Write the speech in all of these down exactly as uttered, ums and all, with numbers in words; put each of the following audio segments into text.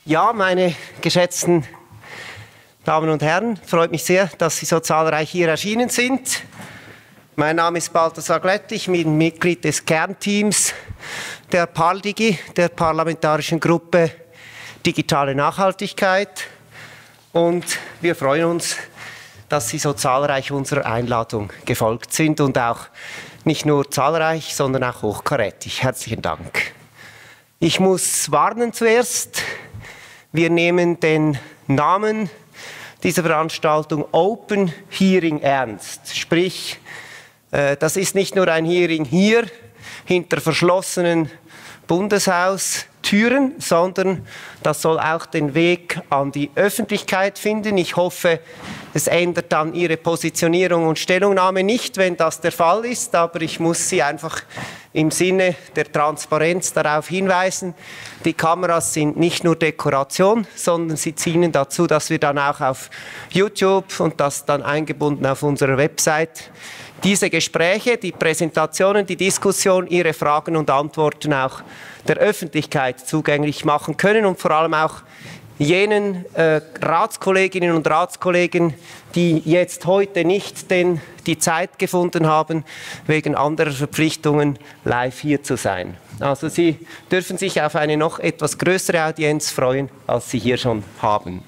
Ja, meine geschätzten Damen und Herren, freut mich sehr, dass Sie so zahlreich hier erschienen sind. Mein Name ist Balthasar Glättli, ich bin Mitglied des Kernteams der PARLDIGI, der Parlamentarischen Gruppe Digitale Nachhaltigkeit. Und wir freuen uns, dass Sie so zahlreich unserer Einladung gefolgt sind und auch nicht nur zahlreich, sondern auch hochkarätig. Herzlichen Dank. Ich muss warnen zuerst, wir nehmen den Namen dieser Veranstaltung Open Hearing ernst. Sprich, das ist nicht nur ein Hearing hier hinter verschlossenen Bundeshaustüren, sondern das soll auch den Weg an die Öffentlichkeit finden. Ich hoffe, es ändert dann Ihre Positionierung und Stellungnahme nicht, wenn das der Fall ist, aber ich muss Sie einfach im Sinne der Transparenz darauf hinweisen, die Kameras sind nicht nur Dekoration, sondern sie dienen dazu, dass wir dann auch auf YouTube und das dann eingebunden auf unserer Website diese Gespräche, die Präsentationen, die Diskussion, Ihre Fragen und Antworten auch der Öffentlichkeit zugänglich machen können und vor allem auch jenen äh, Ratskolleginnen und Ratskollegen, die jetzt heute nicht den, die Zeit gefunden haben, wegen anderer Verpflichtungen live hier zu sein. Also Sie dürfen sich auf eine noch etwas größere Audienz freuen, als Sie hier schon haben.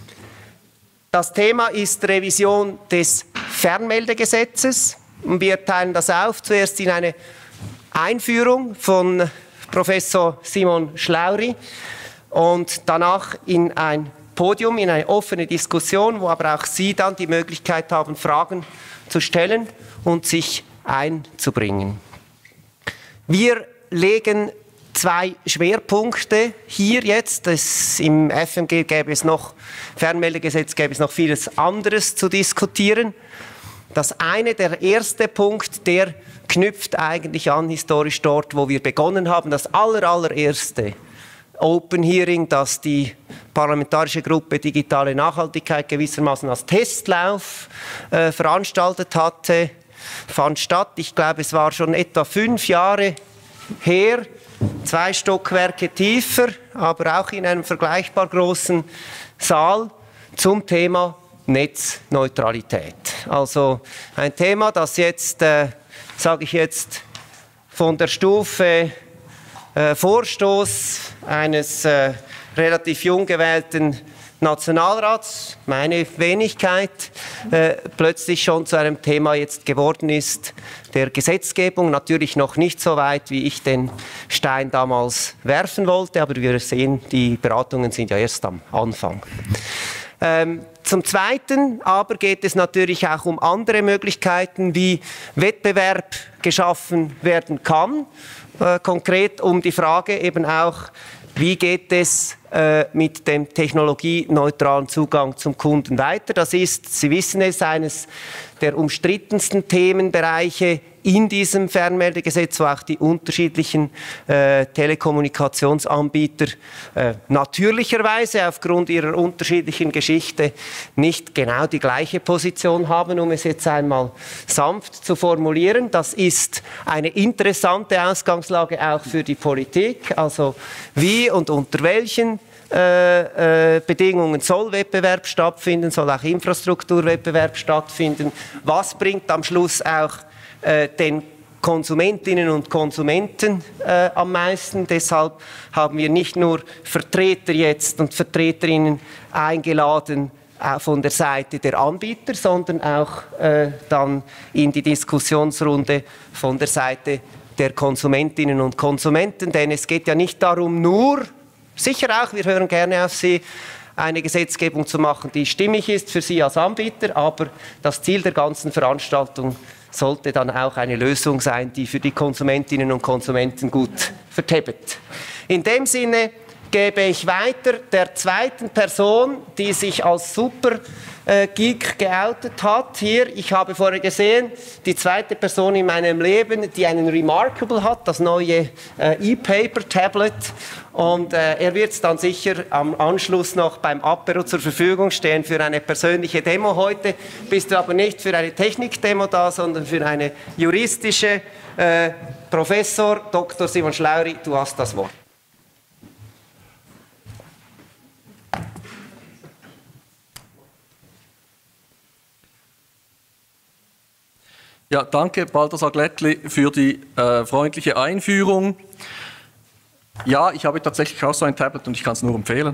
Das Thema ist Revision des Fernmeldegesetzes. Wir teilen das auf, zuerst in eine Einführung von Professor Simon Schlauri und danach in ein Podium, in eine offene Diskussion, wo aber auch Sie dann die Möglichkeit haben, Fragen zu stellen und sich einzubringen. Wir legen zwei Schwerpunkte hier jetzt. Das Im F M G gäbe es noch, Fernmeldegesetz gäbe es noch vieles anderes zu diskutieren. Das eine, der erste Punkt, der knüpft eigentlich an historisch dort, wo wir begonnen haben. Das aller, allererste Open Hearing, das die Parlamentarische Gruppe Digitale Nachhaltigkeit gewissermaßen als Testlauf äh, veranstaltet hatte, fand statt. Ich glaube, es war schon etwa fünf Jahre her, zwei Stockwerke tiefer, aber auch in einem vergleichbar großen Saal zum Thema Netzneutralität. Also ein Thema, das jetzt, äh, sage ich jetzt, von der Stufe äh, Vorstoß eines äh, relativ jung gewählten Nationalrats, meine Wenigkeit, äh, plötzlich schon zu einem Thema jetzt geworden ist, der Gesetzgebung. Natürlich noch nicht so weit, wie ich den Stein damals werfen wollte, aber wir sehen, die Beratungen sind ja erst am Anfang. Ähm, zum Zweiten aber geht es natürlich auch um andere Möglichkeiten, wie Wettbewerb geschaffen werden kann. Äh, konkret um die Frage eben auch, wie geht es äh, mit dem technologieneutralen Zugang zum Kunden weiter? Das ist, Sie wissen es, eines der umstrittensten Themenbereiche in diesem Fernmeldegesetz, wo auch die unterschiedlichen äh, Telekommunikationsanbieter äh, natürlicherweise aufgrund ihrer unterschiedlichen Geschichte nicht genau die gleiche Position haben, um es jetzt einmal sanft zu formulieren. Das ist eine interessante Ausgangslage auch für die Politik. Also wie und unter welchen Äh, äh, Bedingungen soll Wettbewerb stattfinden, soll auch Infrastrukturwettbewerb stattfinden. Was bringt am Schluss auch äh, den Konsumentinnen und Konsumenten äh, am meisten? Deshalb haben wir nicht nur Vertreter jetzt und Vertreterinnen eingeladen äh, von der Seite der Anbieter, sondern auch äh, dann in die Diskussionsrunde von der Seite der Konsumentinnen und Konsumenten. Denn es geht ja nicht darum, nur sicher auch, wir hören gerne auf Sie, eine Gesetzgebung zu machen, die stimmig ist für Sie als Anbieter, aber das Ziel der ganzen Veranstaltung sollte dann auch eine Lösung sein, die für die Konsumentinnen und Konsumenten gut verträgt. In dem Sinne gebe ich weiter der zweiten Person, die sich als Super äh, Geek geoutet hat. Hier, ich habe vorher gesehen, die zweite Person in meinem Leben, die einen Remarkable hat, das neue äh, E-Paper-Tablet. Und äh, er wird es dann sicher am Anschluss noch beim Apero zur Verfügung stehen für eine persönliche Demo. Heute bist du aber nicht für eine Technikdemo da, sondern für eine juristische. Äh, Professor Doktor Simon Schlauri, du hast das Wort. Ja, danke Balthasar Glättli für die äh, freundliche Einführung. Ja, ich habe tatsächlich auch so ein Tablet und ich kann es nur empfehlen.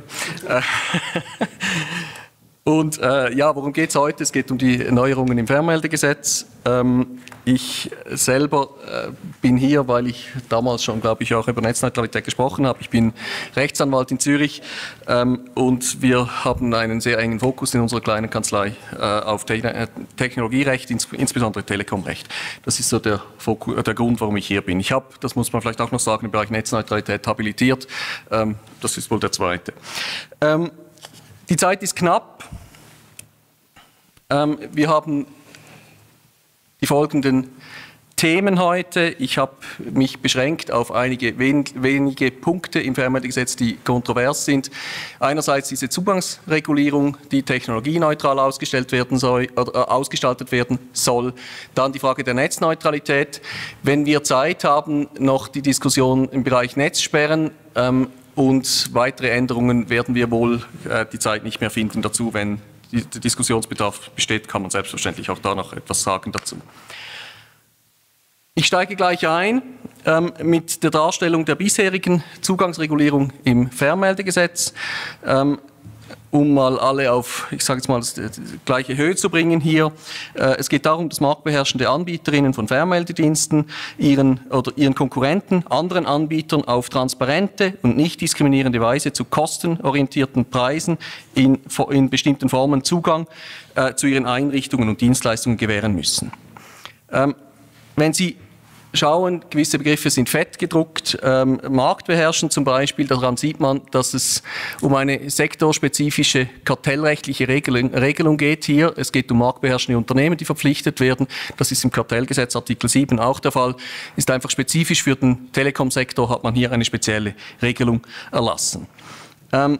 Und äh, ja, worum geht es heute? Es geht um die Neuerungen im Fernmeldegesetz. Ähm, ich selber äh, bin hier, weil ich damals schon, glaube ich, auch über Netzneutralität gesprochen habe. Ich bin Rechtsanwalt in Zürich ähm, und wir haben einen sehr engen Fokus in unserer kleinen Kanzlei äh, auf Te Technologierecht, ins insbesondere Telekomrecht. Das ist so der, Fokus, der Grund, warum ich hier bin. Ich habe, das muss man vielleicht auch noch sagen, im Bereich Netzneutralität habilitiert. Ähm, das ist wohl der zweite. Ähm, Die Zeit ist knapp. Ähm, wir haben die folgenden Themen heute. Ich habe mich beschränkt auf einige wen wenige Punkte im Fernmeldegesetz, die kontrovers sind. Einerseits diese Zugangsregulierung, die technologieneutral ausgestellt werden soll, oder, äh, ausgestaltet werden soll. Dann die Frage der Netzneutralität. Wenn wir Zeit haben, noch die Diskussion im Bereich Netzsperren ähm, und weitere Änderungen werden wir wohl äh, die Zeit nicht mehr finden dazu. Wenn der Diskussionsbedarf besteht, kann man selbstverständlich auch da noch etwas sagen dazu. Ich steige gleich ein ähm, mit der Darstellung der bisherigen Zugangsregulierung im Fernmeldegesetz, ähm, um mal alle auf, ich sage jetzt mal, die gleiche Höhe zu bringen hier. Äh, es geht darum, dass marktbeherrschende Anbieterinnen von Fernmeldediensten ihren oder ihren Konkurrenten, anderen Anbietern auf transparente und nicht diskriminierende Weise zu kostenorientierten Preisen in, in bestimmten Formen Zugang äh, zu ihren Einrichtungen und Dienstleistungen gewähren müssen. Ähm, Wenn Sie schauen, gewisse Begriffe sind fett gedruckt, ähm, marktbeherrschen zum Beispiel, daran sieht man, dass es um eine sektorspezifische kartellrechtliche Regelung, Regelung geht hier. Es geht um marktbeherrschende Unternehmen, die verpflichtet werden. Das ist im Kartellgesetz Artikel sieben auch der Fall. Ist einfach spezifisch für den Telekom-Sektor, hat man hier eine spezielle Regelung erlassen. Ähm,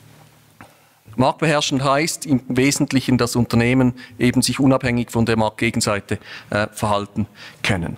Marktbeherrschend heißt im Wesentlichen, dass Unternehmen eben sich unabhängig von der Marktgegenseite äh, verhalten können.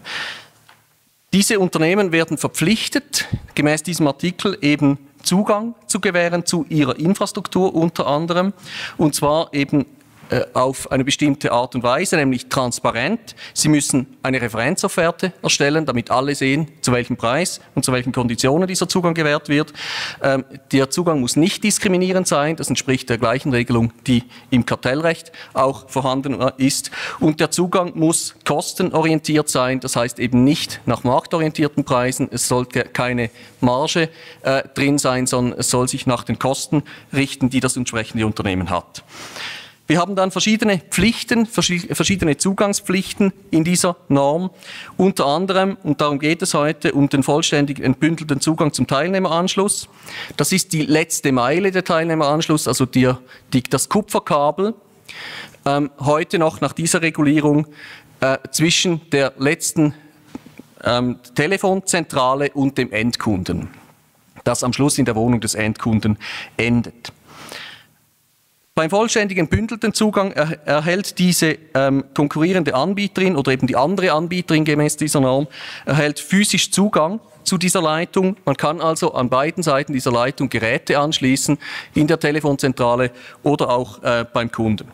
Diese Unternehmen werden verpflichtet, gemäß diesem Artikel eben Zugang zu gewähren zu ihrer Infrastruktur unter anderem, und zwar eben auf eine bestimmte Art und Weise, nämlich transparent. Sie müssen eine Referenzofferte erstellen, damit alle sehen, zu welchem Preis und zu welchen Konditionen dieser Zugang gewährt wird. Ähm, der Zugang muss nicht diskriminierend sein, das entspricht der gleichen Regelung, die im Kartellrecht auch vorhanden ist. Und der Zugang muss kostenorientiert sein, das heißt eben nicht nach marktorientierten Preisen. Es soll keine Marge äh, drin sein, sondern es soll sich nach den Kosten richten, die das entsprechende Unternehmen hat. Wir haben dann verschiedene Pflichten, verschiedene Zugangspflichten in dieser Norm, unter anderem, und darum geht es heute, um den vollständig entbündelten Zugang zum Teilnehmeranschluss. Das ist die letzte Meile der Teilnehmeranschluss, also die, die, das Kupferkabel, ähm, heute noch nach dieser Regulierung äh, zwischen der letzten ähm, Telefonzentrale und dem Endkunden, das am Schluss in der Wohnung des Endkunden endet. Beim vollständigen bündelten Zugang er, erhält diese ähm, konkurrierende Anbieterin oder eben die andere Anbieterin gemäß dieser Norm, erhält physisch Zugang zu dieser Leitung. Man kann also an beiden Seiten dieser Leitung Geräte anschließen, in der Telefonzentrale oder auch äh, beim Kunden.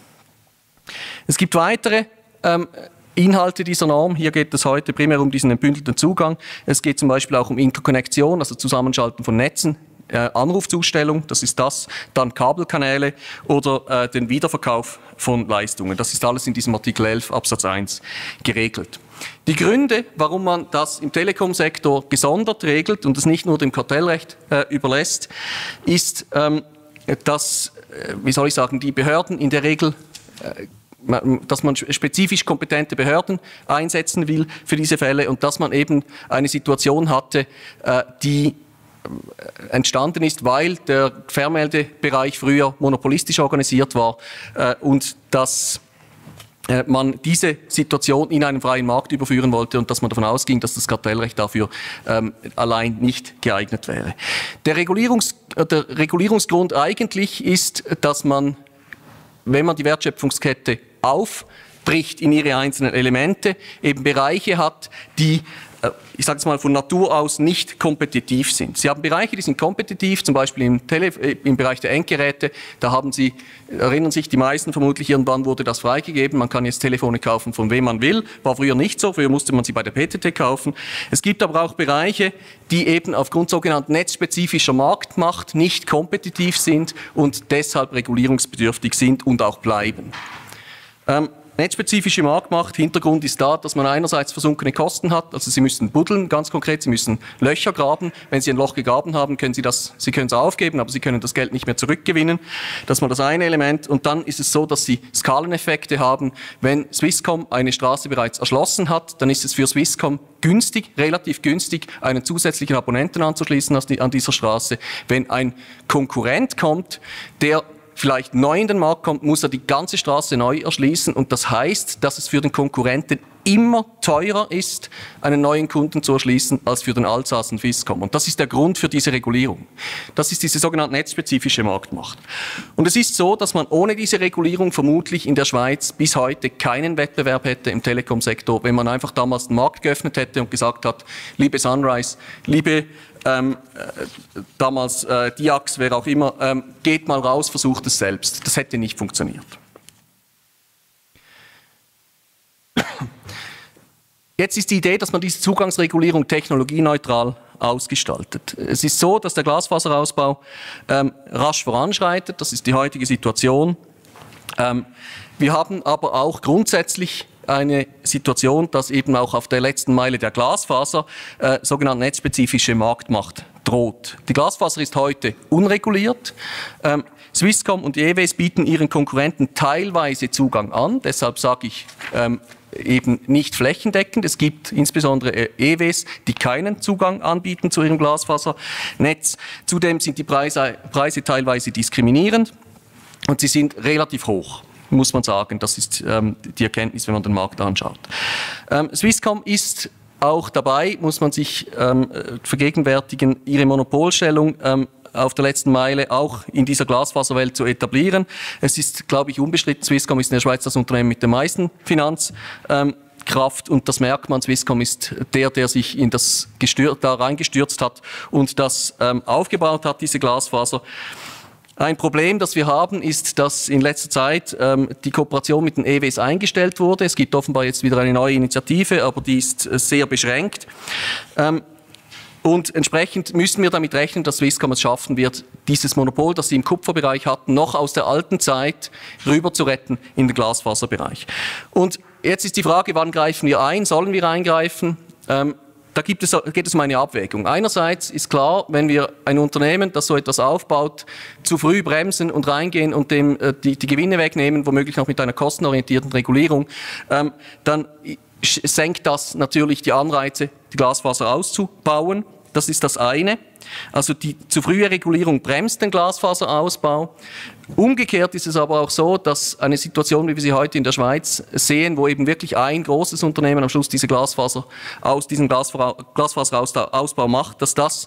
Es gibt weitere ähm, Inhalte dieser Norm. Hier geht es heute primär um diesen entbündelten Zugang. Es geht zum Beispiel auch um Interkonnektion, also Zusammenschalten von Netzen, Äh, Anrufzustellung, das ist das, dann Kabelkanäle oder äh, den Wiederverkauf von Leistungen. Das ist alles in diesem Artikel elf Absatz eins geregelt. Die Gründe, warum man das im Telekom-Sektor gesondert regelt und es nicht nur dem Kartellrecht äh, überlässt, ist, ähm, dass, äh, wie soll ich sagen, die Behörden in der Regel äh, dass man spezifisch kompetente Behörden einsetzen will für diese Fälle und dass man eben eine Situation hatte, äh, die entstanden ist, weil der Fernmeldebereich früher monopolistisch organisiert war äh, und dass äh, man diese Situation in einen freien Markt überführen wollte und dass man davon ausging, dass das Kartellrecht dafür ähm, allein nicht geeignet wäre. Der, Regulierungs-, der Regulierungsgrund eigentlich ist, dass man, wenn man die Wertschöpfungskette aufbricht in ihre einzelnen Elemente, eben Bereiche hat, die ich sage es mal, von Natur aus nicht kompetitiv sind. Sie haben Bereiche, die sind kompetitiv, zum Beispiel im, Tele im Bereich der Endgeräte. Da haben Sie, erinnern sich die meisten vermutlich, irgendwann wurde das freigegeben. Man kann jetzt Telefone kaufen, von wem man will. War früher nicht so, früher musste man sie bei der P T T kaufen. Es gibt aber auch Bereiche, die eben aufgrund sogenannter netzspezifischer Marktmacht nicht kompetitiv sind und deshalb regulierungsbedürftig sind und auch bleiben. Ähm, Netzspezifische Marktmacht, Hintergrund ist da, dass man einerseits versunkene Kosten hat, also Sie müssen buddeln, ganz konkret, Sie müssen Löcher graben. Wenn Sie ein Loch gegraben haben, können Sie das, Sie können es aufgeben, aber Sie können das Geld nicht mehr zurückgewinnen. Das ist mal das eine Element. Und dann ist es so, dass Sie Skaleneffekte haben. Wenn Swisscom eine Straße bereits erschlossen hat, dann ist es für Swisscom günstig, relativ günstig, einen zusätzlichen Abonnenten anzuschließen an dieser Straße. Wenn ein Konkurrent kommt, der vielleicht neu in den Markt kommt, muss er die ganze Straße neu erschließen und das heißt, dass es für den Konkurrenten immer teurer ist, einen neuen Kunden zu erschließen, als für den Altsassen Swisscom. Und das ist der Grund für diese Regulierung. Das ist diese sogenannte netzspezifische Marktmacht. Und es ist so, dass man ohne diese Regulierung vermutlich in der Schweiz bis heute keinen Wettbewerb hätte im Telekom-Sektor, wenn man einfach damals den Markt geöffnet hätte und gesagt hat, liebe Sunrise, liebe Ähm, äh, damals äh, Diax, wer auch immer, ähm, geht mal raus, versucht es selbst. Das hätte nicht funktioniert. Jetzt ist die Idee, dass man diese Zugangsregulierung technologieneutral ausgestaltet. Es ist so, dass der Glasfaserausbau ähm, rasch voranschreitet, das ist die heutige Situation. Ähm, wir haben aber auch grundsätzlich eine Situation, dass eben auch auf der letzten Meile der Glasfaser äh, sogenannte netzspezifische Marktmacht droht. Die Glasfaser ist heute unreguliert. Ähm, Swisscom und E W S bieten ihren Konkurrenten teilweise Zugang an, deshalb sage ich ähm, eben nicht flächendeckend. Es gibt insbesondere E W S, die keinen Zugang anbieten zu ihrem Glasfasernetz. Zudem sind die Preise, Preise teilweise diskriminierend und sie sind relativ hoch, muss man sagen. Das ist ähm, die Erkenntnis, wenn man den Markt anschaut. Ähm, Swisscom ist auch dabei, muss man sich ähm, vergegenwärtigen, ihre Monopolstellung ähm, auf der letzten Meile auch in dieser Glasfaserwelt zu etablieren. Es ist, glaube ich, unbestritten, Swisscom ist in der Schweiz das Unternehmen mit der meisten Finanzkraft ähm, und das merkt man, Swisscom ist der, der sich in das gestür- da reingestürzt hat und das ähm, aufgebaut hat, diese Glasfaser. Ein Problem, das wir haben, ist, dass in letzter Zeit ähm, die Kooperation mit den E W S eingestellt wurde. Es gibt offenbar jetzt wieder eine neue Initiative, aber die ist äh, sehr beschränkt. Ähm, und entsprechend müssen wir damit rechnen, dass Swisscom es schaffen wird, dieses Monopol, das sie im Kupferbereich hatten, noch aus der alten Zeit rüber zu retten in den Glasfaserbereich. Und jetzt ist die Frage, wann greifen wir ein? Sollen wir eingreifen? Ähm, Da gibt es, geht es um eine Abwägung. Einerseits ist klar, wenn wir ein Unternehmen, das so etwas aufbaut, zu früh bremsen und reingehen und dem äh, die, die Gewinne wegnehmen, womöglich auch mit einer kostenorientierten Regulierung, ähm, dann senkt das natürlich die Anreize, die Glasfaser auszubauen. Das ist das eine. Also die zu frühe Regulierung bremst den Glasfaserausbau. Umgekehrt ist es aber auch so, dass eine Situation, wie wir sie heute in der Schweiz sehen, wo eben wirklich ein großes Unternehmen am Schluss diese Glasfaser aus diesem Glasfaserausbau macht, dass das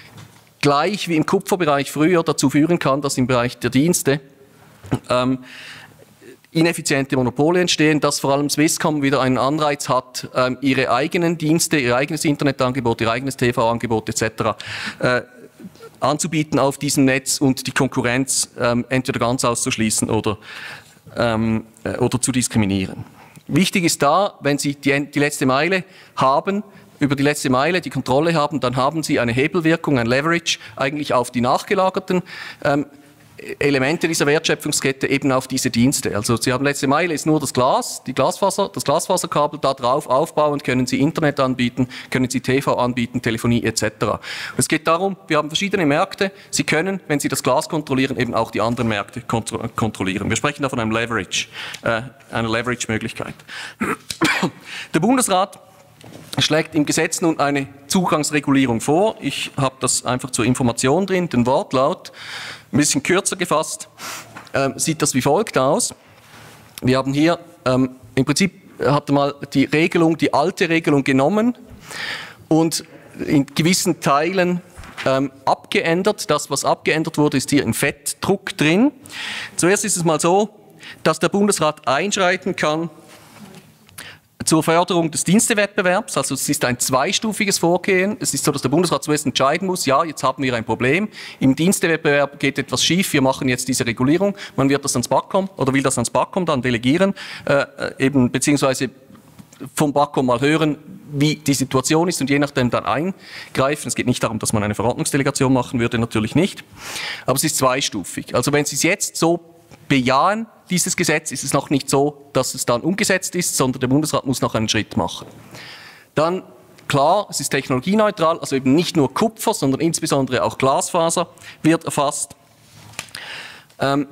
gleich wie im Kupferbereich früher dazu führen kann, dass im Bereich der Dienste ähm, ineffiziente Monopole entstehen, dass vor allem Swisscom wieder einen Anreiz hat, ähm, ihre eigenen Dienste, ihr eigenes Internetangebot, ihr eigenes T V-Angebot et cetera äh, anzubieten auf diesem Netz und die Konkurrenz ähm, entweder ganz auszuschließen oder, ähm, äh, oder zu diskriminieren. Wichtig ist da, wenn Sie die, die letzte Meile haben, über die letzte Meile die Kontrolle haben, dann haben Sie eine Hebelwirkung, ein Leverage eigentlich auf die nachgelagerten ähm, Elemente dieser Wertschöpfungskette eben auf diese Dienste. Also Sie haben letzte Meile ist nur das Glas, die Glasfaser, das Glasfaserkabel, da drauf aufbauen können Sie Internet anbieten, können Sie T V anbieten, Telefonie et cetera. Es geht darum, wir haben verschiedene Märkte. Sie können, wenn Sie das Glas kontrollieren, eben auch die anderen Märkte kontro kontrollieren. Wir sprechen da von einem Leverage, äh, einer Leverage-Möglichkeit. Der Bundesrat schlägt im Gesetz nun eine Zugangsregulierung vor. Ich habe das einfach zur Information drin, den Wortlaut. Ein bisschen kürzer gefasst äh, sieht das wie folgt aus. Wir haben hier ähm, im Prinzip hat mal die Regelung, die alte Regelung genommen und in gewissen Teilen ähm, abgeändert. Das, was abgeändert wurde, ist hier in Fettdruck drin. Zuerst ist es mal so, dass der Bundesrat einschreiten kann zur Förderung des Dienstewettbewerbs. Also es ist ein zweistufiges Vorgehen. Es ist so, dass der Bundesrat zuerst entscheiden muss, ja, jetzt haben wir ein Problem. Im Dienstewettbewerb geht etwas schief, wir machen jetzt diese Regulierung. Man wird das ans BAKOM oder will das ans BAKOM dann delegieren, äh, eben beziehungsweise vom BAKOM mal hören, wie die Situation ist und je nachdem dann eingreifen. Es geht nicht darum, dass man eine Verordnungsdelegation machen würde, natürlich nicht. Aber es ist zweistufig. Also wenn Sie es jetzt so bejahen, dieses Gesetz, ist es noch nicht so, dass es dann umgesetzt ist, sondern der Bundesrat muss noch einen Schritt machen. Dann, klar, es ist technologieneutral, also eben nicht nur Kupfer, sondern insbesondere auch Glasfaser wird erfasst. Ähm,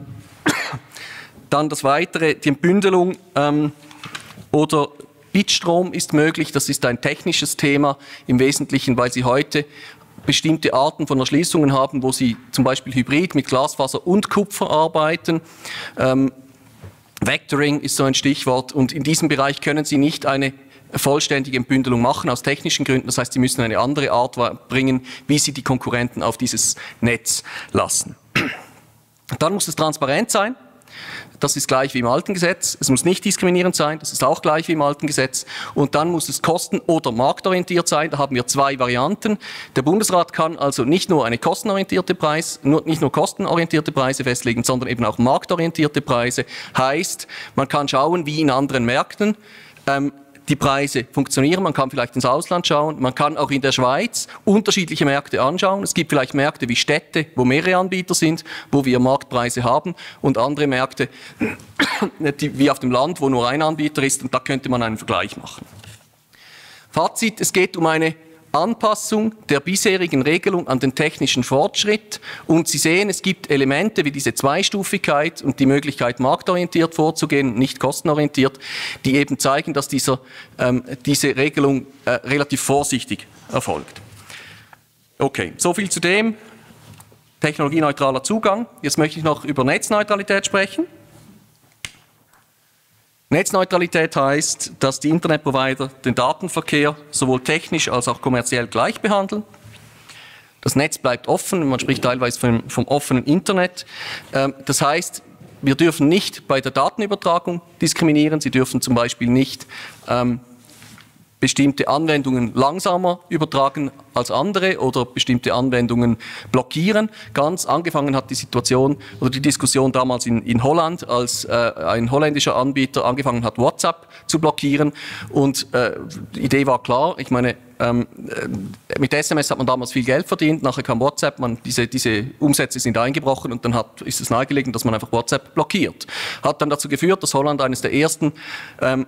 dann das Weitere, die Entbündelung ähm, oder Bitstrom ist möglich, das ist ein technisches Thema, im Wesentlichen, weil Sie heute bestimmte Arten von Erschließungen haben, wo Sie zum Beispiel hybrid mit Glasfaser und Kupfer arbeiten. Ähm, Vectoring ist so ein Stichwort und in diesem Bereich können Sie nicht eine vollständige Entbündelung machen, aus technischen Gründen. Das heißt, Sie müssen eine andere Art bringen, wie Sie die Konkurrenten auf dieses Netz lassen. Dann muss es transparent sein. Das ist gleich wie im alten Gesetz. Es muss nicht diskriminierend sein, das ist auch gleich wie im alten Gesetz. Und dann muss es kosten- oder marktorientiert sein. Da haben wir zwei Varianten. Der Bundesrat kann also nicht nur eine kostenorientierte Preis, nur, nicht nur kostenorientierte Preise festlegen, sondern eben auch marktorientierte Preise. Heißt, man kann schauen, wie in anderen Märkten ähm, die Preise funktionieren. Man kann vielleicht ins Ausland schauen. Man kann auch in der Schweiz unterschiedliche Märkte anschauen. Es gibt vielleicht Märkte wie Städte, wo mehrere Anbieter sind, wo wir Marktpreise haben und andere Märkte wie auf dem Land, wo nur ein Anbieter ist. Und da könnte man einen Vergleich machen. Fazit, es geht um eine Anpassung der bisherigen Regelung an den technischen Fortschritt. Und Sie sehen, es gibt Elemente wie diese Zweistufigkeit und die Möglichkeit, marktorientiert vorzugehen, nicht kostenorientiert, die eben zeigen, dass dieser, ähm, diese Regelung äh, relativ vorsichtig erfolgt. Okay, soviel zu dem. Technologieneutraler Zugang. Jetzt möchte ich noch über Netzneutralität sprechen. Netzneutralität heißt, dass die Internetprovider den Datenverkehr sowohl technisch als auch kommerziell gleich behandeln. Das Netz bleibt offen, man spricht teilweise vom, vom offenen Internet. Das heißt, wir dürfen nicht bei der Datenübertragung diskriminieren. Sie dürfen zum Beispiel nicht ähm, bestimmte Anwendungen langsamer übertragen als andere oder bestimmte Anwendungen blockieren. Ganz angefangen hat die Situation oder die Diskussion damals in, in Holland, als äh, ein holländischer Anbieter angefangen hat, WhatsApp zu blockieren. Und äh, die Idee war klar, ich meine, ähm, mit S M S hat man damals viel Geld verdient, nachher kam WhatsApp, man, diese, diese Umsätze sind eingebrochen und dann hat, ist es nahegelegen, dass man einfach WhatsApp blockiert. Hat dann dazu geführt, dass Holland eines der ersten ähm,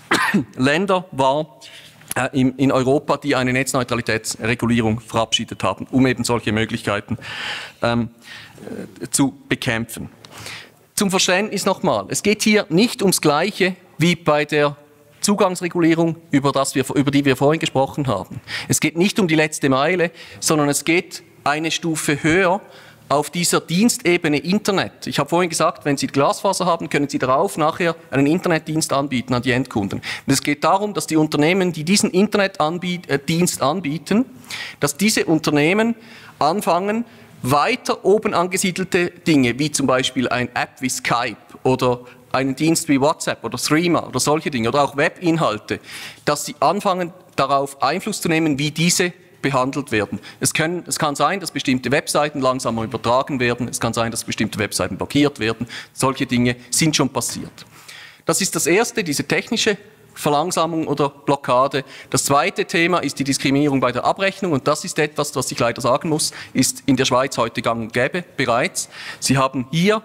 Länder war äh, in, in Europa, die eine Netzneutralitätsregulierung verabschiedet haben, um eben solche Möglichkeiten ähm, äh, zu bekämpfen. Zum Verständnis nochmal, es geht hier nicht ums Gleiche wie bei der Zugangsregulierung, über, das wir, über die wir vorhin gesprochen haben. Es geht nicht um die letzte Meile, sondern es geht eine Stufe höher auf dieser Dienstebene Internet. Ich habe vorhin gesagt, wenn Sie Glasfaser haben, können Sie darauf nachher einen Internetdienst anbieten an die Endkunden. Und es geht darum, dass die Unternehmen, die diesen Internetdienst anbieten, dass diese Unternehmen anfangen, weiter oben angesiedelte Dinge, wie zum Beispiel ein App wie Skype oder einen Dienst wie WhatsApp oder Threema oder solche Dinge oder auch Webinhalte, dass sie anfangen, darauf Einfluss zu nehmen, wie diese behandelt werden. Es, können, es kann sein, dass bestimmte Webseiten langsamer übertragen werden. Es kann sein, dass bestimmte Webseiten blockiert werden. Solche Dinge sind schon passiert. Das ist das Erste, diese technische Verlangsamung oder Blockade. Das zweite Thema ist die Diskriminierung bei der Abrechnung und das ist etwas, was ich leider sagen muss, ist in der Schweiz heute gang und gäbe bereits. Sie haben hier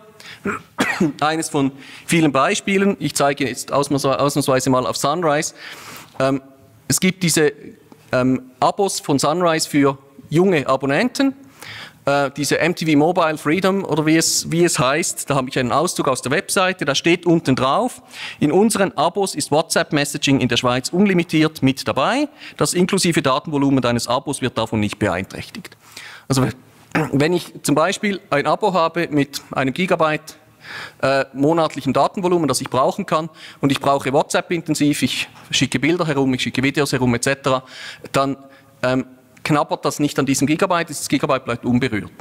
eines von vielen Beispielen. Ich zeige jetzt ausnahmsweise mal auf Sunrise. Ähm, es gibt diese ähm, Abos von Sunrise für junge Abonnenten. Äh, diese M T V Mobile Freedom oder wie es, wie es heißt, da habe ich einen Auszug aus der Webseite, da steht unten drauf, in unseren Abos ist WhatsApp-Messaging in der Schweiz unlimitiert mit dabei. Das inklusive Datenvolumen deines Abos wird davon nicht beeinträchtigt. Also wenn ich zum Beispiel ein Abo habe mit einem Gigabyte äh, monatlichem Datenvolumen, das ich brauchen kann, und ich brauche WhatsApp intensiv, ich schicke Bilder herum, ich schicke Videos herum et cetera, dann ähm, knabbert das nicht an diesem Gigabyte, das Gigabyte bleibt unberührt.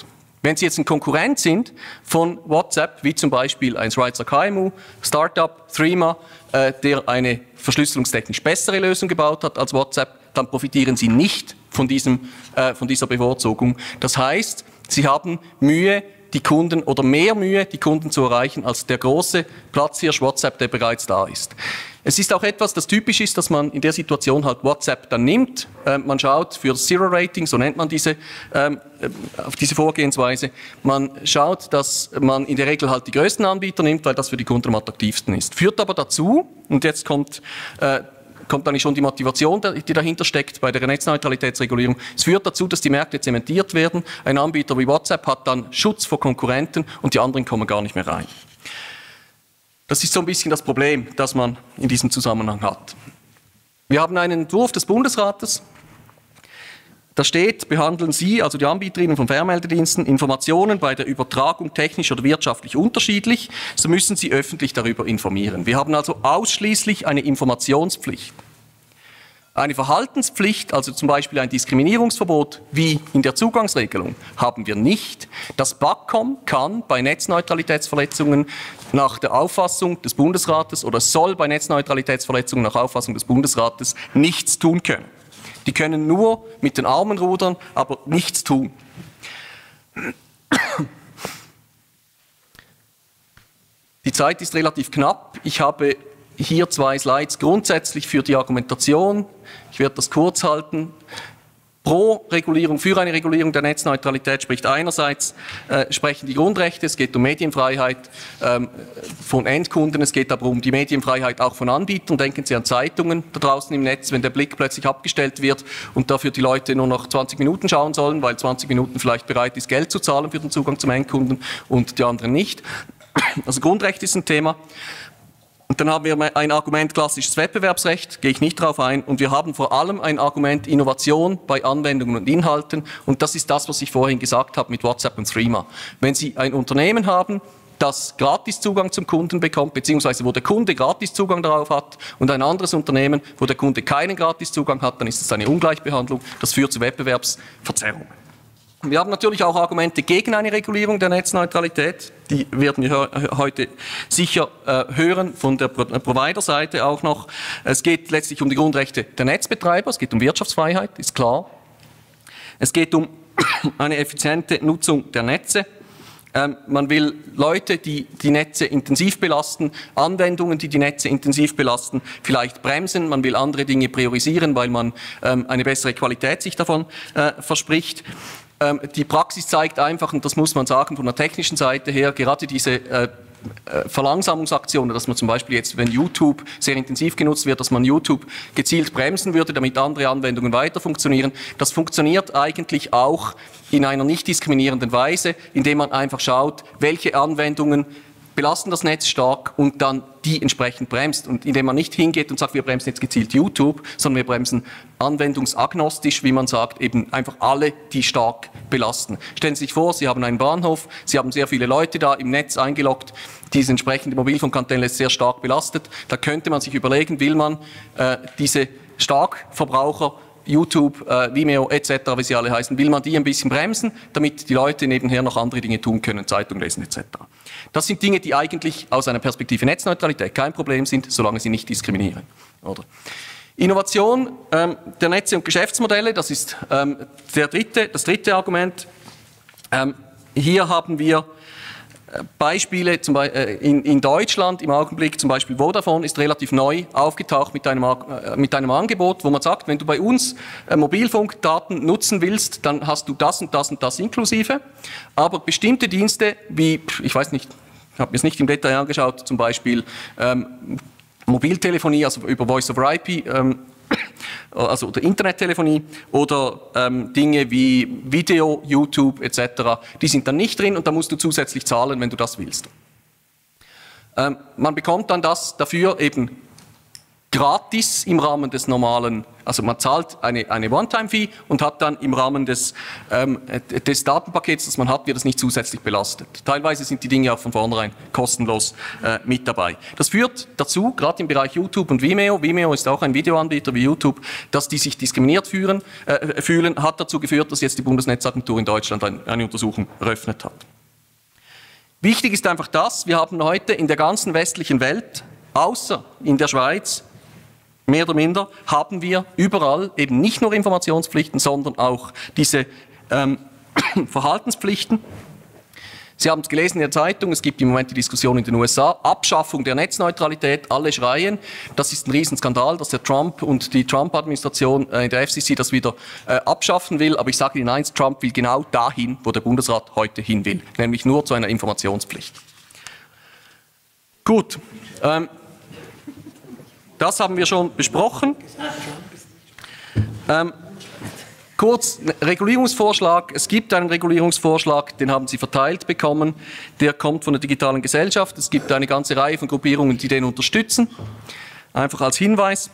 Wenn Sie jetzt ein Konkurrent sind von WhatsApp, wie zum Beispiel ein Schweizer K M U, Startup, Threema, äh, der eine verschlüsselungstechnisch bessere Lösung gebaut hat als WhatsApp, dann profitieren Sie nicht von, diesem, äh, von dieser Bevorzugung. Das heißt, Sie haben Mühe, die Kunden oder mehr Mühe, die Kunden zu erreichen, als der große Platzhirsch WhatsApp, der bereits da ist. Es ist auch etwas, das typisch ist, dass man in der Situation halt WhatsApp dann nimmt. Ähm, man schaut für das Zero-Rating, so nennt man diese, ähm, auf diese Vorgehensweise. Man schaut, dass man in der Regel halt die größten Anbieter nimmt, weil das für die Kunden am attraktivsten ist. Führt aber dazu, und jetzt kommt äh, kommt eigentlich schon die Motivation, die dahinter steckt bei der Netzneutralitätsregulierung. Es führt dazu, dass die Märkte zementiert werden. Ein Anbieter wie WhatsApp hat dann Schutz vor Konkurrenten und die anderen kommen gar nicht mehr rein. Das ist so ein bisschen das Problem, das man in diesem Zusammenhang hat. Wir haben einen Entwurf des Bundesrates. Da steht, behandeln Sie, also die Anbieterinnen von Fernmeldediensten, Informationen bei der Übertragung technisch oder wirtschaftlich unterschiedlich, so müssen Sie öffentlich darüber informieren. Wir haben also ausschließlich eine Informationspflicht. Eine Verhaltenspflicht, also zum Beispiel ein Diskriminierungsverbot, wie in der Zugangsregelung, haben wir nicht. Das BAKOM kann bei Netzneutralitätsverletzungen nach der Auffassung des Bundesrates oder soll bei Netzneutralitätsverletzungen nach Auffassung des Bundesrates nichts tun können. Die können nur mit den Armen rudern, aber nichts tun. Die Zeit ist relativ knapp. Ich habe hier zwei Slides grundsätzlich für die Argumentation. Ich werde das kurz halten. Pro Regulierung, für eine Regulierung der Netzneutralität spricht einerseits, äh, sprechen die Grundrechte, es geht um Medienfreiheit ähm, von Endkunden, es geht aber um die Medienfreiheit auch von Anbietern. Denken Sie an Zeitungen da draußen im Netz, wenn der Blick plötzlich abgestellt wird und dafür die Leute nur noch zwanzig Minuten schauen sollen, weil zwanzig Minuten vielleicht bereit ist, Geld zu zahlen für den Zugang zum Endkunden und die anderen nicht. Also Grundrecht ist ein Thema. Und dann haben wir ein Argument klassisches Wettbewerbsrecht, gehe ich nicht darauf ein. Und wir haben vor allem ein Argument Innovation bei Anwendungen und Inhalten. Und das ist das, was ich vorhin gesagt habe mit WhatsApp und Threema. Wenn Sie ein Unternehmen haben, das gratis Zugang zum Kunden bekommt, beziehungsweise wo der Kunde gratis Zugang darauf hat, und ein anderes Unternehmen, wo der Kunde keinen gratis Zugang hat, dann ist es eine Ungleichbehandlung. Das führt zu Wettbewerbsverzerrungen. Wir haben natürlich auch Argumente gegen eine Regulierung der Netzneutralität. Die werden wir heute sicher äh, hören, von der Pro Provider-Seite auch noch. Es geht letztlich um die Grundrechte der Netzbetreiber, es geht um Wirtschaftsfreiheit, ist klar. Es geht um eine effiziente Nutzung der Netze. Ähm, man will Leute, die die Netze intensiv belasten, Anwendungen, die die Netze intensiv belasten, vielleicht bremsen. Man will andere Dinge priorisieren, weil man ähm, eine bessere Qualität sich davon äh, verspricht. Die Praxis zeigt einfach, und das muss man sagen, von der technischen Seite her, gerade diese äh, Verlangsamungsaktionen, dass man zum Beispiel jetzt, wenn YouTube sehr intensiv genutzt wird, dass man YouTube gezielt bremsen würde, damit andere Anwendungen weiter funktionieren, das funktioniert eigentlich auch in einer nicht diskriminierenden Weise, indem man einfach schaut, welche Anwendungen belasten das Netz stark und dann die entsprechend bremst. Und indem man nicht hingeht und sagt, wir bremsen jetzt gezielt YouTube, sondern wir bremsen anwendungsagnostisch, wie man sagt, eben einfach alle, die stark belasten. Stellen Sie sich vor, Sie haben einen Bahnhof, Sie haben sehr viele Leute da im Netz eingeloggt, diese entsprechende Mobilfunkantenne ist sehr stark belastet. Da könnte man sich überlegen, will man äh, diese Starkverbraucher YouTube, äh, Vimeo et cetera, wie sie alle heißen, will man die ein bisschen bremsen, damit die Leute nebenher noch andere Dinge tun können, Zeitung lesen et cetera. Das sind Dinge, die eigentlich aus einer Perspektive Netzneutralität kein Problem sind, solange sie nicht diskriminieren. Oder? Innovation ähm, der Netze und Geschäftsmodelle, das ist ähm, der dritte, das dritte Argument. Ähm, hier haben wir Beispiele zum Beispiel in, in Deutschland im Augenblick, zum Beispiel Vodafone ist relativ neu aufgetaucht mit einem, äh, mit einem Angebot, wo man sagt, wenn du bei uns äh, Mobilfunkdaten nutzen willst, dann hast du das und das und das inklusive, aber bestimmte Dienste wie, ich weiß nicht, ich habe mir es nicht im Detail angeschaut, zum Beispiel ähm, Mobiltelefonie, also über Voice over I P, ähm, also oder Internettelefonie oder ähm, Dinge wie Video, YouTube et cetera, die sind dann nicht drin und da musst du zusätzlich zahlen, wenn du das willst. Ähm, man bekommt dann das dafür eben gratis im Rahmen des normalen, also man zahlt eine, eine One-Time-Fee und hat dann im Rahmen des, ähm, des Datenpakets, das man hat, wird es nicht zusätzlich belastet. Teilweise sind die Dinge auch von vornherein kostenlos äh, mit dabei. Das führt dazu, gerade im Bereich YouTube und Vimeo, Vimeo ist auch ein Videoanbieter wie YouTube, dass die sich diskriminiert fühlen, äh, fühlen hat dazu geführt, dass jetzt die Bundesnetzagentur in Deutschland ein, eine Untersuchung eröffnet hat. Wichtig ist einfach das, wir haben heute in der ganzen westlichen Welt, außer in der Schweiz, mehr oder minder, haben wir überall eben nicht nur Informationspflichten, sondern auch diese ähm, Verhaltenspflichten. Sie haben es gelesen in der Zeitung, es gibt im Moment die Diskussion in den U S A, Abschaffung der Netzneutralität, alle schreien, das ist ein Riesenskandal, dass der Trump und die Trump-Administration äh, in der F C C das wieder äh, abschaffen will, aber ich sage Ihnen eins, Trump will genau dahin, wo der Bundesrat heute hin will, nämlich nur zu einer Informationspflicht. Gut, ähm, das haben wir schon besprochen. Ähm, kurz, Regulierungsvorschlag. Es gibt einen Regulierungsvorschlag, den haben Sie verteilt bekommen. Der kommt von der digitalen Gesellschaft. Es gibt eine ganze Reihe von Gruppierungen, die den unterstützen. Einfach als Hinweis.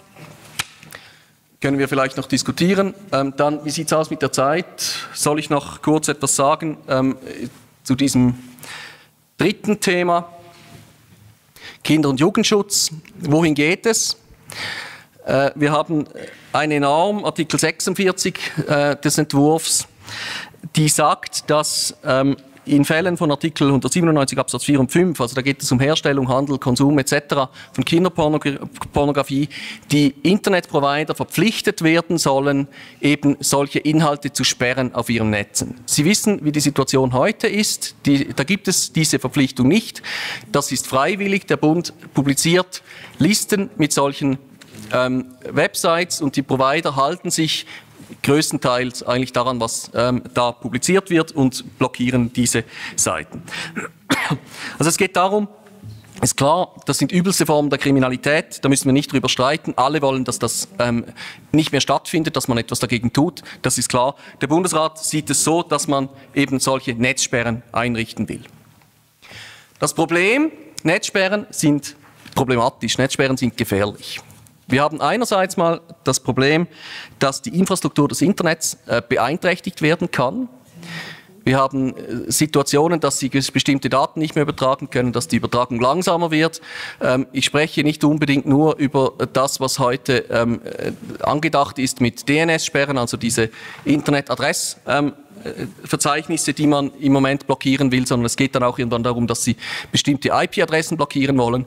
Können wir vielleicht noch diskutieren. Ähm, dann, wie sieht es aus mit der Zeit? Soll ich noch kurz etwas sagen ähm, zu diesem dritten Thema? Kinder- und Jugendschutz. Wohin geht es? Äh, wir haben eine Norm, Artikel sechsundvierzig äh, des Entwurfs, die sagt, dass ähm, in Fällen von Artikel hundertsiebenundneunzig Absatz vier und fünf, also da geht es um Herstellung, Handel, Konsum et cetera von Kinderpornografie, die Internetprovider verpflichtet werden sollen, eben solche Inhalte zu sperren auf ihren Netzen. Sie wissen, wie die Situation heute ist. Die, da gibt es diese Verpflichtung nicht. Das ist freiwillig. Der Bund publiziert Listen mit solchen ähm, Websites und die Provider halten sich größtenteils eigentlich daran, was ähm, da publiziert wird und blockieren diese Seiten. Also es geht darum, ist klar, das sind übelste Formen der Kriminalität, da müssen wir nicht drüber streiten. Alle wollen, dass das ähm, nicht mehr stattfindet, dass man etwas dagegen tut, das ist klar. Der Bundesrat sieht es so, dass man eben solche Netzsperren einrichten will. Das Problem, Netzsperren sind problematisch, Netzsperren sind gefährlich. Wir haben einerseits mal das Problem, dass die Infrastruktur des Internets äh, beeinträchtigt werden kann. Wir haben äh, Situationen, dass sie bestimmte Daten nicht mehr übertragen können, dass die Übertragung langsamer wird. Ähm, ich spreche nicht unbedingt nur über das, was heute ähm, äh, angedacht ist mit D N S-Sperren, also diese Internetadressverzeichnisse, ähm, die man im Moment blockieren will, sondern es geht dann auch irgendwann darum, dass sie bestimmte I P-Adressen blockieren wollen.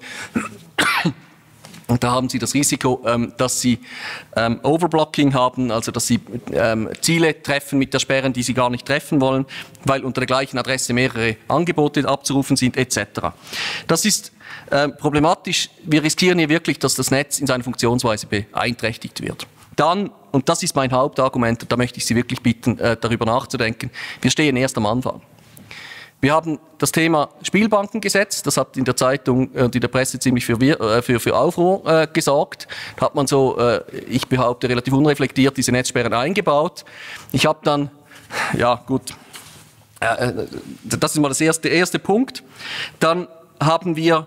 Und da haben Sie das Risiko, ähm, dass Sie ähm, Overblocking haben, also dass Sie ähm, Ziele treffen mit der Sperren, die Sie gar nicht treffen wollen, weil unter der gleichen Adresse mehrere Angebote abzurufen sind, et cetera. Das ist äh, problematisch. Wir riskieren hier wirklich, dass das Netz in seiner Funktionsweise beeinträchtigt wird. Dann, und das ist mein Hauptargument, da möchte ich Sie wirklich bitten, äh, darüber nachzudenken, wir stehen erst am Anfang. Wir haben das Thema Spielbankengesetz, das hat in der Zeitung und in der Presse ziemlich für, für, für Aufruhr äh, gesorgt. Da hat man so, äh, ich behaupte, relativ unreflektiert diese Netzsperren eingebaut. Ich habe dann, ja gut, äh, das ist mal das erste, erste Punkt. Dann haben wir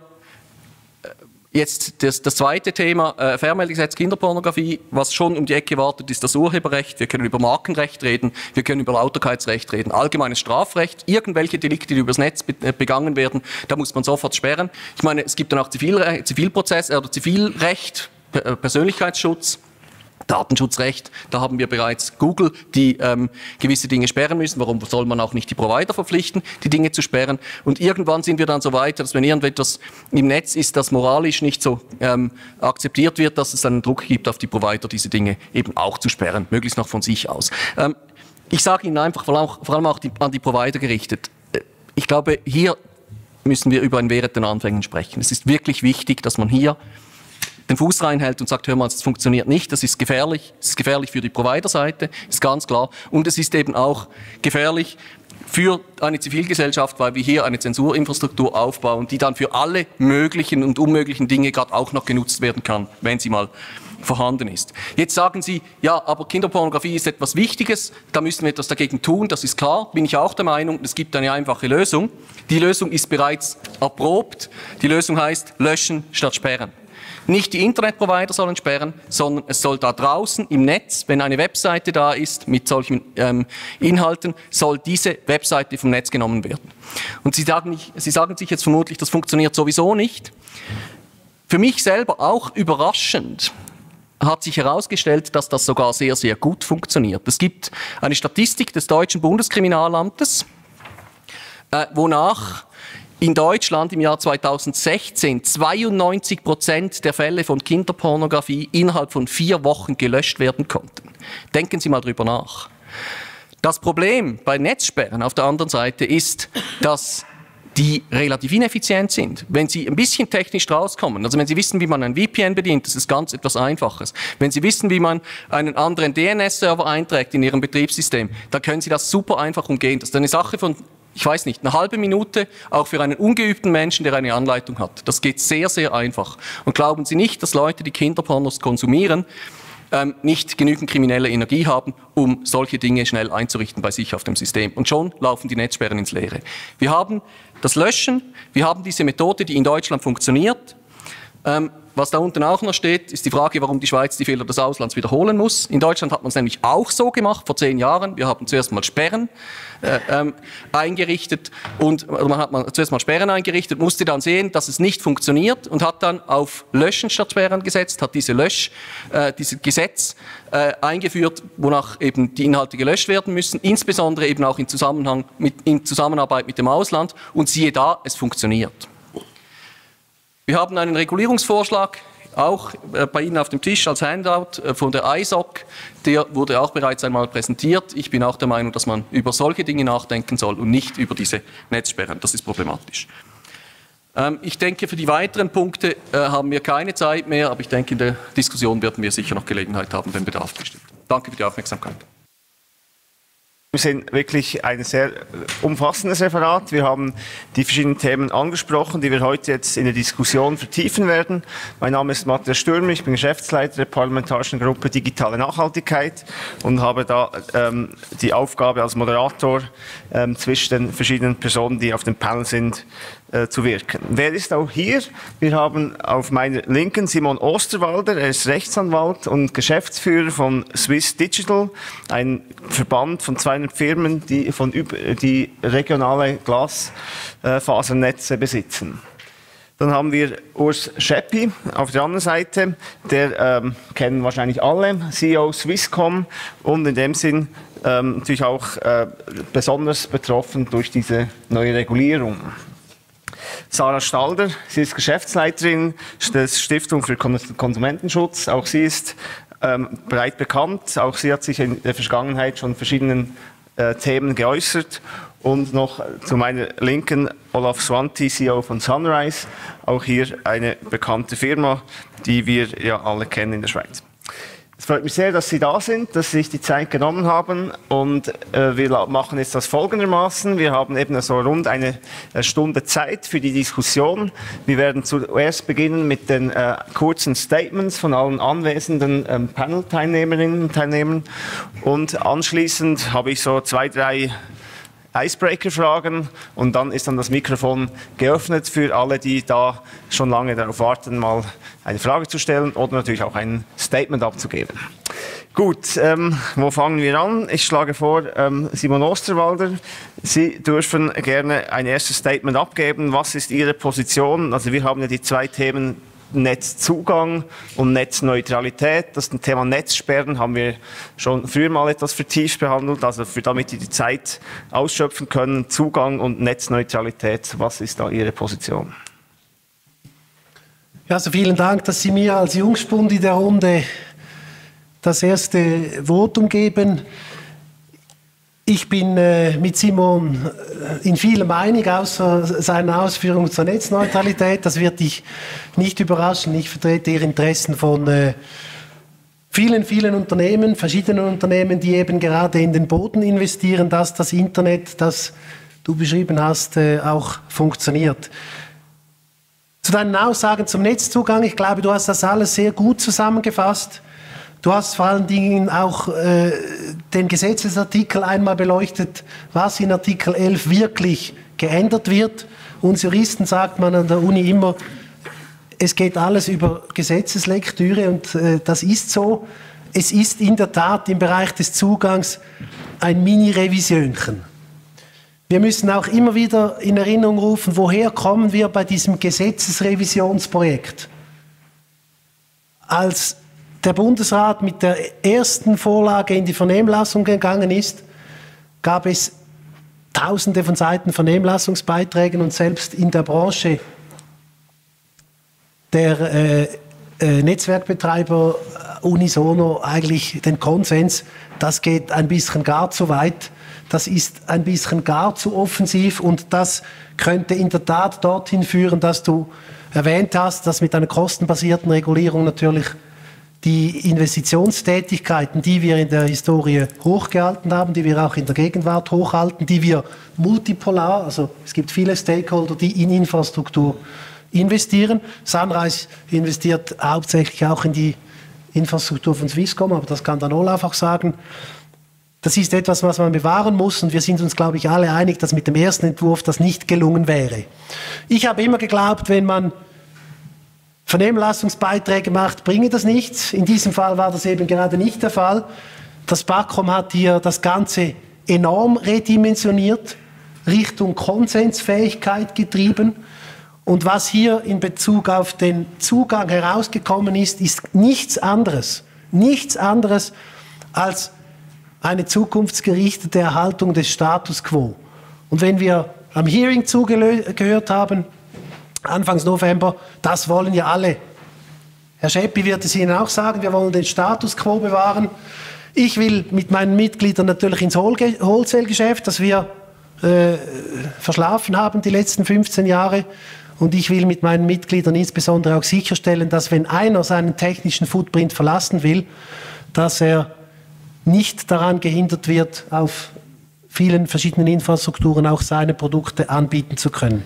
jetzt das, das zweite Thema, äh, Fernmeldegesetz Kinderpornografie, was schon um die Ecke wartet, ist das Urheberrecht. Wir können über Markenrecht reden, wir können über Lauterkeitsrecht reden, allgemeines Strafrecht, irgendwelche Delikte, die übers Netz be begangen werden, da muss man sofort sperren. Ich meine, es gibt dann auch Zivilre Zivilprozess, äh, oder Zivilrecht, P Persönlichkeitsschutz, Datenschutzrecht, da haben wir bereits Google, die ähm, gewisse Dinge sperren müssen. Warum soll man auch nicht die Provider verpflichten, die Dinge zu sperren? Und irgendwann sind wir dann so weit, dass wenn irgendetwas im Netz ist, das moralisch nicht so ähm, akzeptiert wird, dass es einen Druck gibt auf die Provider, diese Dinge eben auch zu sperren, möglichst noch von sich aus. Ähm, ich sage Ihnen einfach, vor allem auch, vor allem auch die, an die Provider gerichtet, ich glaube, hier müssen wir über ein Während den Anfängen sprechen. Es ist wirklich wichtig, dass man hier den Fuß reinhält und sagt, hör mal, das funktioniert nicht, das ist gefährlich, es ist gefährlich für die Provider-Seite, ist ganz klar. Und es ist eben auch gefährlich für eine Zivilgesellschaft, weil wir hier eine Zensurinfrastruktur aufbauen, die dann für alle möglichen und unmöglichen Dinge gerade auch noch genutzt werden kann, wenn sie mal vorhanden ist. Jetzt sagen Sie, ja, aber Kinderpornografie ist etwas Wichtiges, da müssen wir etwas dagegen tun, das ist klar, bin ich auch der Meinung, es gibt eine einfache Lösung. Die Lösung ist bereits erprobt, die Lösung heißt löschen statt sperren. Nicht die Internetprovider sollen sperren, sondern es soll da draußen im Netz, wenn eine Webseite da ist mit solchen ähm, Inhalten, soll diese Webseite vom Netz genommen werden. Und Sie sagen, nicht, Sie sagen sich jetzt vermutlich, das funktioniert sowieso nicht. Für mich selber auch überraschend hat sich herausgestellt, dass das sogar sehr, sehr gut funktioniert. Es gibt eine Statistik des deutschen Bundeskriminalamtes, äh, wonach in Deutschland im Jahr zweitausendsechzehn zweiundneunzig Prozent der Fälle von Kinderpornografie innerhalb von vier Wochen gelöscht werden konnten. Denken Sie mal drüber nach. Das Problem bei Netzsperren auf der anderen Seite ist, dass die relativ ineffizient sind. Wenn Sie ein bisschen technisch rauskommen, also wenn Sie wissen, wie man ein V P N bedient, das ist ganz etwas Einfaches. Wenn Sie wissen, wie man einen anderen D N S-Server einträgt in Ihrem Betriebssystem, dann können Sie das super einfach umgehen. Das ist eine Sache von, ich weiß nicht, eine halbe Minute, auch für einen ungeübten Menschen, der eine Anleitung hat. Das geht sehr, sehr einfach. Und glauben Sie nicht, dass Leute, die Kinderpornos konsumieren, ähm, nicht genügend kriminelle Energie haben, um solche Dinge schnell einzurichten bei sich auf dem System. Und schon laufen die Netzsperren ins Leere. Wir haben das Löschen, wir haben diese Methode, die in Deutschland funktioniert. Ähm, was da unten auch noch steht, ist die Frage, warum die Schweiz die Fehler des Auslands wiederholen muss. In Deutschland hat man es nämlich auch so gemacht, vor zehn Jahren. Wir haben zuerst mal Sperren äh, ähm, eingerichtet und also man hat mal, zuerst mal Sperren eingerichtet, musste dann sehen, dass es nicht funktioniert und hat dann auf Löschen statt Sperren gesetzt, hat diese Lösch, äh, dieses Gesetz äh, eingeführt, wonach eben die Inhalte gelöscht werden müssen, insbesondere eben auch in Zusammenhang mit, in Zusammenarbeit mit dem Ausland. Und siehe da, es funktioniert. Wir haben einen Regulierungsvorschlag, auch bei Ihnen auf dem Tisch als Handout von der I S O C. Der wurde auch bereits einmal präsentiert. Ich bin auch der Meinung, dass man über solche Dinge nachdenken soll und nicht über diese Netzsperren. Das ist problematisch. Ähm, ich denke, für die weiteren Punkte äh, haben wir keine Zeit mehr, aber ich denke, in der Diskussion werden wir sicher noch Gelegenheit haben, den Bedarf zu bestimmen. Danke für die Aufmerksamkeit. Wir sind wirklich ein sehr umfassendes Referat. Wir haben die verschiedenen Themen angesprochen, die wir heute jetzt in der Diskussion vertiefen werden. Mein Name ist Matthias Stürmer, ich bin Geschäftsleiter der Parlamentarischen Gruppe Digitale Nachhaltigkeit und habe da ähm, die Aufgabe als Moderator ähm, zwischen den verschiedenen Personen, die auf dem Panel sind, äh, zu wirken. Wer ist auch hier? Wir haben auf meiner Linken Simon Osterwalder, er ist Rechtsanwalt und Geschäftsführer von Swiss Digital, ein Verband von zweihundert Firmen, die, von über, die regionale Glasfasernetze besitzen. Dann haben wir Urs Scheppi auf der anderen Seite, der ähm, kennen wahrscheinlich alle, C E O Swisscom und in dem Sinn ähm, natürlich auch äh, besonders betroffen durch diese neue Regulierung. Sarah Stalder, sie ist Geschäftsleiterin der Stiftung für Konsumentenschutz. Auch sie ist ähm, breit bekannt. Auch sie hat sich in der Vergangenheit schon verschiedenen äh, Themen geäußert. Und noch zu meiner Linken Olaf Swanti, C E O von Sunrise. Auch hier eine bekannte Firma, die wir ja alle kennen in der Schweiz. Es freut mich sehr, dass Sie da sind, dass Sie sich die Zeit genommen haben und äh, wir machen jetzt das folgendermaßen. Wir haben eben so rund eine Stunde Zeit für die Diskussion. Wir werden zuerst beginnen mit den äh, kurzen Statements von allen anwesenden ähm, Panel-Teilnehmerinnen und Teilnehmern und anschließend habe ich so zwei, drei Icebreaker-Fragen und dann ist dann das Mikrofon geöffnet für alle, die da schon lange darauf warten, mal eine Frage zu stellen oder natürlich auch ein Statement abzugeben. Gut, ähm, wo fangen wir an? Ich schlage vor, ähm, Simon Osterwalder, Sie dürfen gerne ein erstes Statement abgeben. Was ist Ihre Position? Also wir haben ja die zwei Themen Netzzugang und Netzneutralität. Das Thema Netzsperren haben wir schon früher mal etwas vertieft behandelt, also für, damit Sie die Zeit ausschöpfen können. Zugang und Netzneutralität, was ist da Ihre Position? Ja, also vielen Dank, dass Sie mir als Jungspund in der Runde das erste Votum geben. Ich bin äh, mit Simon in vielem einig, außer seiner Ausführungen zur Netzneutralität. Das wird dich nicht überraschen. Ich vertrete die Interessen von äh, vielen, vielen Unternehmen, verschiedenen Unternehmen, die eben gerade in den Boden investieren, dass das Internet, das du beschrieben hast, äh, auch funktioniert. Zu deinen Aussagen zum Netzzugang, ich glaube, du hast das alles sehr gut zusammengefasst. Du hast vor allen Dingen auch äh, den Gesetzesartikel einmal beleuchtet, was in Artikel elf wirklich geändert wird. Uns Juristen sagt man an der Uni immer, es geht alles über Gesetzeslektüre und äh, das ist so. Es ist in der Tat im Bereich des Zugangs ein Mini-Revisionchen. Wir müssen auch immer wieder in Erinnerung rufen, woher kommen wir bei diesem Gesetzesrevisionsprojekt. Als der Bundesrat mit der ersten Vorlage in die Vernehmlassung gegangen ist, gab es Tausende von Seiten Vernehmlassungsbeiträgen und selbst in der Branche der äh, äh, Netzwerkbetreiber unisono eigentlich den Konsens, das geht ein bisschen gar zu weit, das ist ein bisschen gar zu offensiv und das könnte in der Tat dorthin führen, dass du erwähnt hast, dass mit einer kostenbasierten Regulierung natürlich die Investitionstätigkeiten, die wir in der Historie hochgehalten haben, die wir auch in der Gegenwart hochhalten, die wir multipolar, also es gibt viele Stakeholder, die in Infrastruktur investieren. Sunrise investiert hauptsächlich auch in die Infrastruktur von Swisscom, aber das kann dann Olaf auch sagen. Das ist etwas, was man bewahren muss und wir sind uns, glaube ich, alle einig, dass mit dem ersten Entwurf das nicht gelungen wäre. Ich habe immer geglaubt, wenn man Vernehmlassungsbeiträge macht, bringe das nichts. In diesem Fall war das eben gerade nicht der Fall. Das BAKOM hat hier das Ganze enorm redimensioniert, Richtung Konsensfähigkeit getrieben. Und was hier in Bezug auf den Zugang herausgekommen ist, ist nichts anderes, nichts anderes als eine zukunftsgerichtete Erhaltung des Status quo. Und wenn wir am Hearing zugehört haben, Anfangs November, das wollen ja alle. Herr Scheppi wird es Ihnen auch sagen, wir wollen den Status quo bewahren. Ich will mit meinen Mitgliedern natürlich ins Wholesale-Geschäft, das wir äh, verschlafen haben die letzten fünfzehn Jahre. Und ich will mit meinen Mitgliedern insbesondere auch sicherstellen, dass wenn einer seinen technischen Footprint verlassen will, dass er nicht daran gehindert wird, auf vielen verschiedenen Infrastrukturen auch seine Produkte anbieten zu können.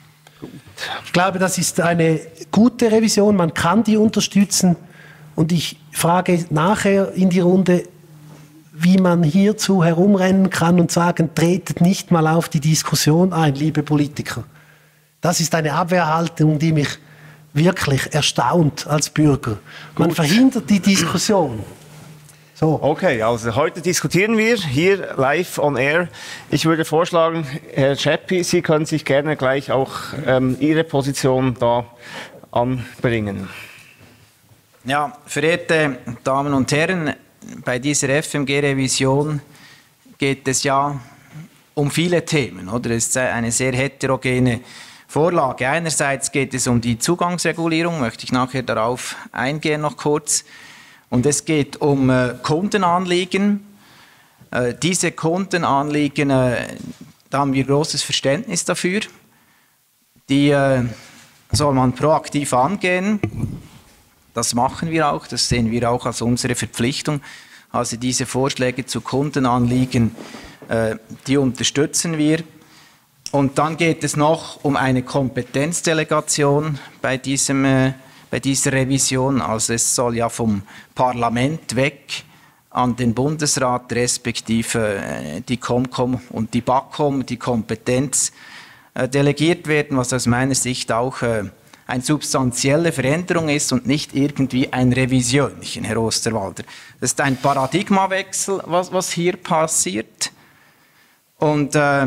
Ich glaube, das ist eine gute Revision, man kann die unterstützen und ich frage nachher in die Runde, wie man hierzu herumrennen kann und sagen, tretet nicht mal auf die Diskussion ein, liebe Politiker. Das ist eine Abwehrhaltung, die mich wirklich erstaunt als Bürger. Man Gut. verhindert die Diskussion. So. Okay, also heute diskutieren wir hier live on air. Ich würde vorschlagen, Herr Scheppi, Sie können sich gerne gleich auch ähm, Ihre Position da anbringen. Ja, verehrte Damen und Herren, bei dieser F M G-Revision geht es ja um viele Themen, oder? Es ist eine sehr heterogene Vorlage. Einerseits geht es um die Zugangsregulierung, möchte ich nachher darauf eingehen noch kurz. Und es geht um äh, Kundenanliegen. Äh, diese Kundenanliegen, äh, da haben wir großes Verständnis dafür. Die äh, soll man proaktiv angehen. Das machen wir auch, das sehen wir auch als unsere Verpflichtung. Also diese Vorschläge zu Kundenanliegen, äh, die unterstützen wir. Und dann geht es noch um eine Kompetenzdelegation bei diesem äh, bei dieser Revision. Also es soll ja vom Parlament weg an den Bundesrat, respektive die COMCOM und die BAKOM, die Kompetenz äh, delegiert werden, was aus meiner Sicht auch äh, eine substanzielle Veränderung ist und nicht irgendwie ein Revisionchen, Herr Osterwalder. Das ist ein Paradigmawechsel, was, was hier passiert. Und äh,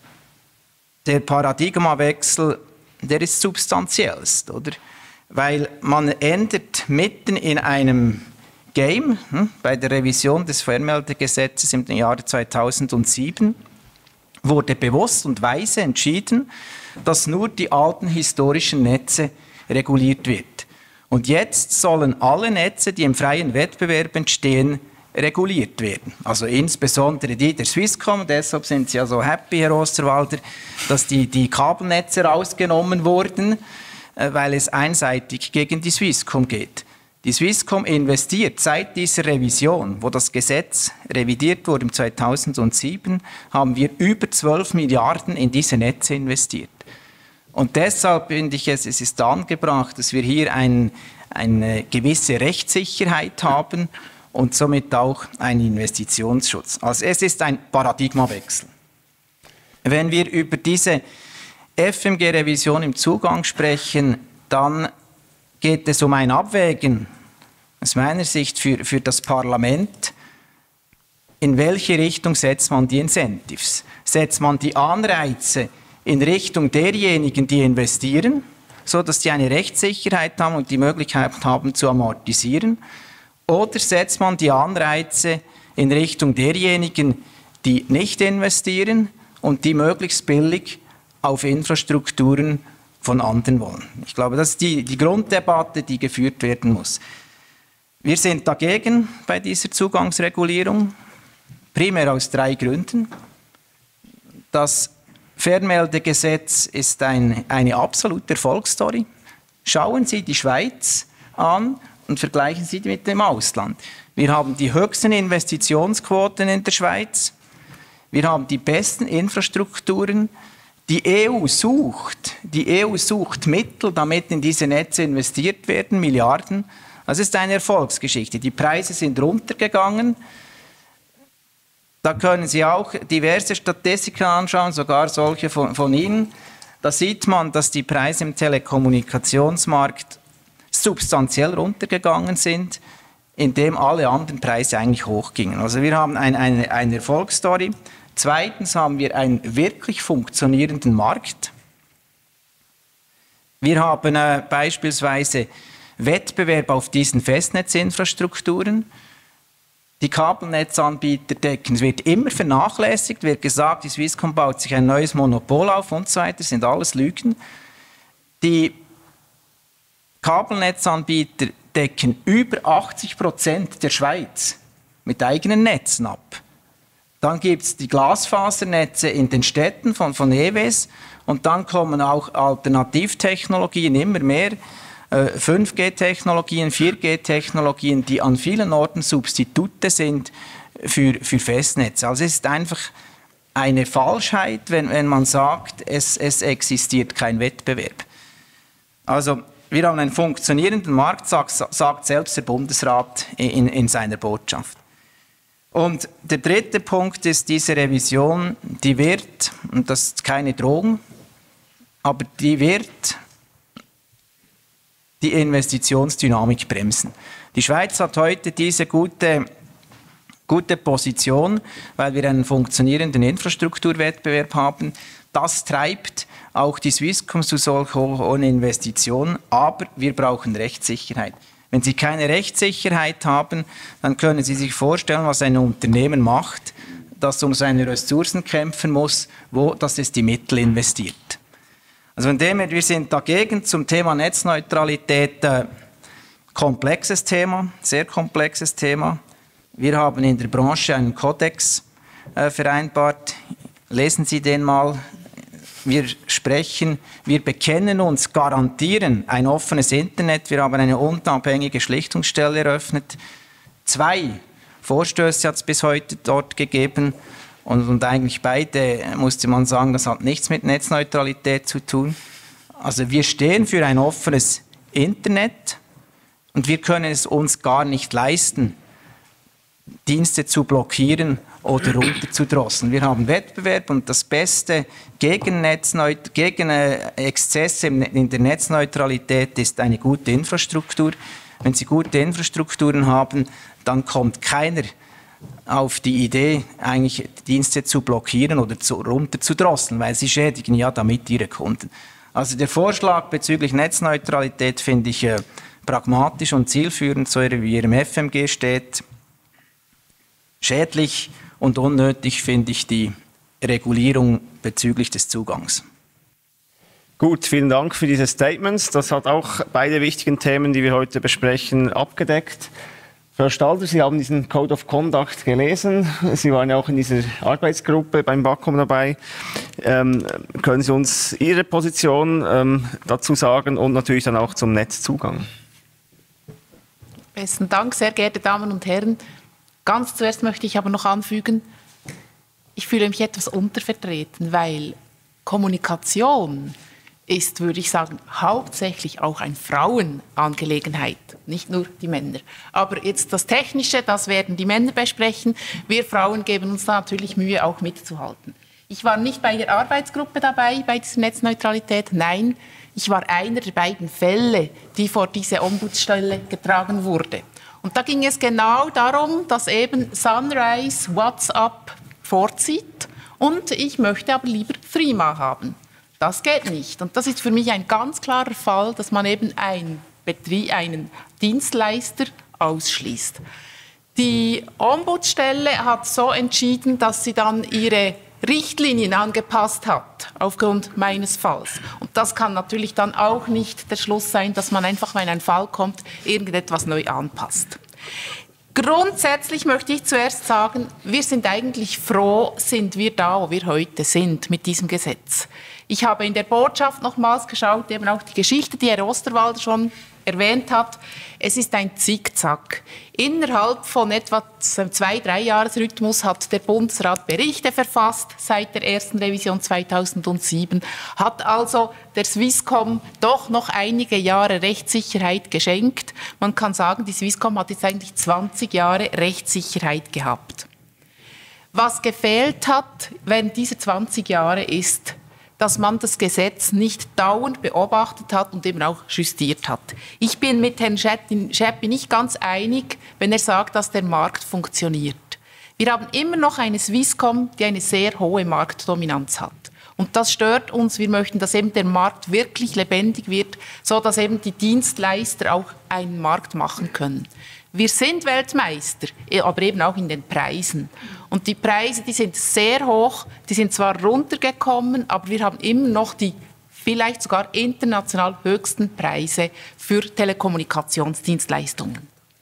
der Paradigmawechsel, der ist substanziellst, oder? Weil man ändert mitten in einem Game, hm, bei der Revision des Fernmeldegesetzes im Jahre zweitausendsieben, wurde bewusst und weise entschieden, dass nur die alten historischen Netze reguliert wird. Und jetzt sollen alle Netze, die im freien Wettbewerb entstehen, reguliert werden. Also insbesondere die der Swisscom. Deshalb sind Sie ja so happy, Herr Osterwalder, dass die, die Kabelnetze rausgenommen wurden, weil es einseitig gegen die Swisscom geht. Die Swisscom investiert seit dieser Revision, wo das Gesetz revidiert wurde im zweitausendsieben, haben wir über zwölf Milliarden in diese Netze investiert. Und deshalb finde ich es, es ist angebracht, dass wir hier ein, eine gewisse Rechtssicherheit haben und somit auch einen Investitionsschutz. Also es ist ein Paradigmawechsel. Wenn wir über diese F M G-Revision im Zugang sprechen, dann geht es um ein Abwägen, aus meiner Sicht für, für das Parlament, in welche Richtung setzt man die Incentives? Setzt man die Anreize in Richtung derjenigen, die investieren, so dass die eine Rechtssicherheit haben und die Möglichkeit haben zu amortisieren? Oder setzt man die Anreize in Richtung derjenigen, die nicht investieren und die möglichst billig auf Infrastrukturen von anderen wollen? Ich glaube, das ist die, die Grunddebatte, die geführt werden muss. Wir sind dagegen bei dieser Zugangsregulierung, primär aus drei Gründen. Das Fernmeldegesetz ist ein, eine absolute Erfolgsstory. Schauen Sie die Schweiz an und vergleichen Sie mit dem Ausland. Wir haben die höchsten Investitionsquoten in der Schweiz. Wir haben die besten Infrastrukturen. Die E U sucht, die E U sucht Mittel, damit in diese Netze investiert werden, Milliarden. Das ist eine Erfolgsgeschichte. Die Preise sind runtergegangen. Da können Sie auch diverse Statistiken anschauen, sogar solche von, von Ihnen. Da sieht man, dass die Preise im Telekommunikationsmarkt substanziell runtergegangen sind, indem alle anderen Preise eigentlich hochgingen. Also wir haben ein, eine, eine Erfolgsstory. Zweitens haben wir einen wirklich funktionierenden Markt. Wir haben äh, beispielsweise Wettbewerb auf diesen Festnetzinfrastrukturen. Die Kabelnetzanbieter decken, es wird immer vernachlässigt, wird gesagt, die Swisscom baut sich ein neues Monopol auf und so weiter, das sind alles Lügen. Die Kabelnetzanbieter decken über achtzig Prozent der Schweiz mit eigenen Netzen ab. Dann gibt es die Glasfasernetze in den Städten von, von E W S und dann kommen auch Alternativtechnologien immer mehr, fünf G Technologien, vier G Technologien, die an vielen Orten Substitute sind für, für Festnetze. Also es ist einfach eine Falschheit, wenn, wenn man sagt, es, es existiert kein Wettbewerb. Also wir haben einen funktionierenden Markt, sagt, sagt selbst der Bundesrat in, in seiner Botschaft. Und der dritte Punkt ist, diese Revision, die wird, und das ist keine Drohung, aber die wird die Investitionsdynamik bremsen. Die Schweiz hat heute diese gute, gute Position, weil wir einen funktionierenden Infrastrukturwettbewerb haben. Das treibt auch die Swisscom zu solch hohen Investitionen, aber wir brauchen Rechtssicherheit. Wenn Sie keine Rechtssicherheit haben, dann können Sie sich vorstellen, was ein Unternehmen macht, das um seine Ressourcen kämpfen muss, wo das es die Mittel investiert. Also von dem her, wir sind dagegen zum Thema Netzneutralität. Äh, komplexes Thema, sehr komplexes Thema. Wir haben in der Branche einen Kodex äh, vereinbart. Lesen Sie den mal. Wir sprechen, wir bekennen uns, garantieren ein offenes Internet. Wir haben eine unabhängige Schlichtungsstelle eröffnet. Zwei Vorstöße hat es bis heute dort gegeben. Und, und eigentlich beide, musste man sagen, das hat nichts mit Netzneutralität zu tun. Also wir stehen für ein offenes Internet und wir können es uns gar nicht leisten, Dienste zu blockieren oder runterzudrosseln. Wir haben Wettbewerb und das Beste gegen, Netzneut- gegen Exzesse in der Netzneutralität ist eine gute Infrastruktur. Wenn Sie gute Infrastrukturen haben, dann kommt keiner auf die Idee, eigentlich Dienste zu blockieren oder zu, runterzudrosseln, weil sie schädigen ja damit ihre Kunden. Also der Vorschlag bezüglich Netzneutralität finde ich äh, pragmatisch und zielführend, so wie er im F M G steht. Schädlich und unnötig finde ich die Regulierung bezüglich des Zugangs. Gut, vielen Dank für diese Statements. Das hat auch beide wichtigen Themen, die wir heute besprechen, abgedeckt. Frau Stalder, Sie haben diesen Code of Conduct gelesen. Sie waren ja auch in dieser Arbeitsgruppe beim BAKOM dabei. Ähm, können Sie uns Ihre Position ähm, dazu sagen und natürlich dann auch zum Netzzugang? Besten Dank, sehr geehrte Damen und Herren. Ganz zuerst möchte ich aber noch anfügen, ich fühle mich etwas untervertreten, weil Kommunikation ist, würde ich sagen, hauptsächlich auch eine Frauenangelegenheit, nicht nur die Männer. Aber jetzt das Technische, das werden die Männer besprechen. Wir Frauen geben uns da natürlich Mühe, auch mitzuhalten. Ich war nicht bei der Arbeitsgruppe dabei, bei dieser Netzneutralität. Nein, ich war einer der beiden Fälle, die vor diese Ombudsstelle getragen wurde. Und da ging es genau darum, dass eben Sunrise WhatsApp vorzieht und ich möchte aber lieber Threema haben. Das geht nicht. Und das ist für mich ein ganz klarer Fall, dass man eben einen, Betrieb, einen Dienstleister ausschließt. Die Ombudsstelle hat so entschieden, dass sie dann ihre Richtlinien angepasst hat, aufgrund meines Falls. Und das kann natürlich dann auch nicht der Schluss sein, dass man einfach, wenn ein Fall kommt, irgendetwas neu anpasst. Grundsätzlich möchte ich zuerst sagen, wir sind eigentlich froh, sind wir da, wo wir heute sind mit diesem Gesetz. Ich habe in der Botschaft nochmals geschaut, eben auch die Geschichte, die Herr Osterwalder schon erwähnt hat. Es ist ein Zickzack. Innerhalb von etwa zwei, drei Jahresrhythmus hat der Bundesrat Berichte verfasst seit der ersten Revision zweitausendsieben, hat also der Swisscom doch noch einige Jahre Rechtssicherheit geschenkt. Man kann sagen, die Swisscom hat jetzt eigentlich zwanzig Jahre Rechtssicherheit gehabt. Was gefehlt hat während dieser zwanzig Jahre ist, dass man das Gesetz nicht dauernd beobachtet hat und eben auch justiert hat. Ich bin mit Herrn Scheppi nicht ganz einig, wenn er sagt, dass der Markt funktioniert. Wir haben immer noch eine Swisscom, die eine sehr hohe Marktdominanz hat. Und das stört uns. Wir möchten, dass eben der Markt wirklich lebendig wird, so dass eben die Dienstleister auch einen Markt machen können. Wir sind Weltmeister, aber eben auch in den Preisen. Und die Preise, die sind sehr hoch, die sind zwar runtergekommen, aber wir haben immer noch die vielleicht sogar international höchsten Preise für Telekommunikationsdienstleistungen.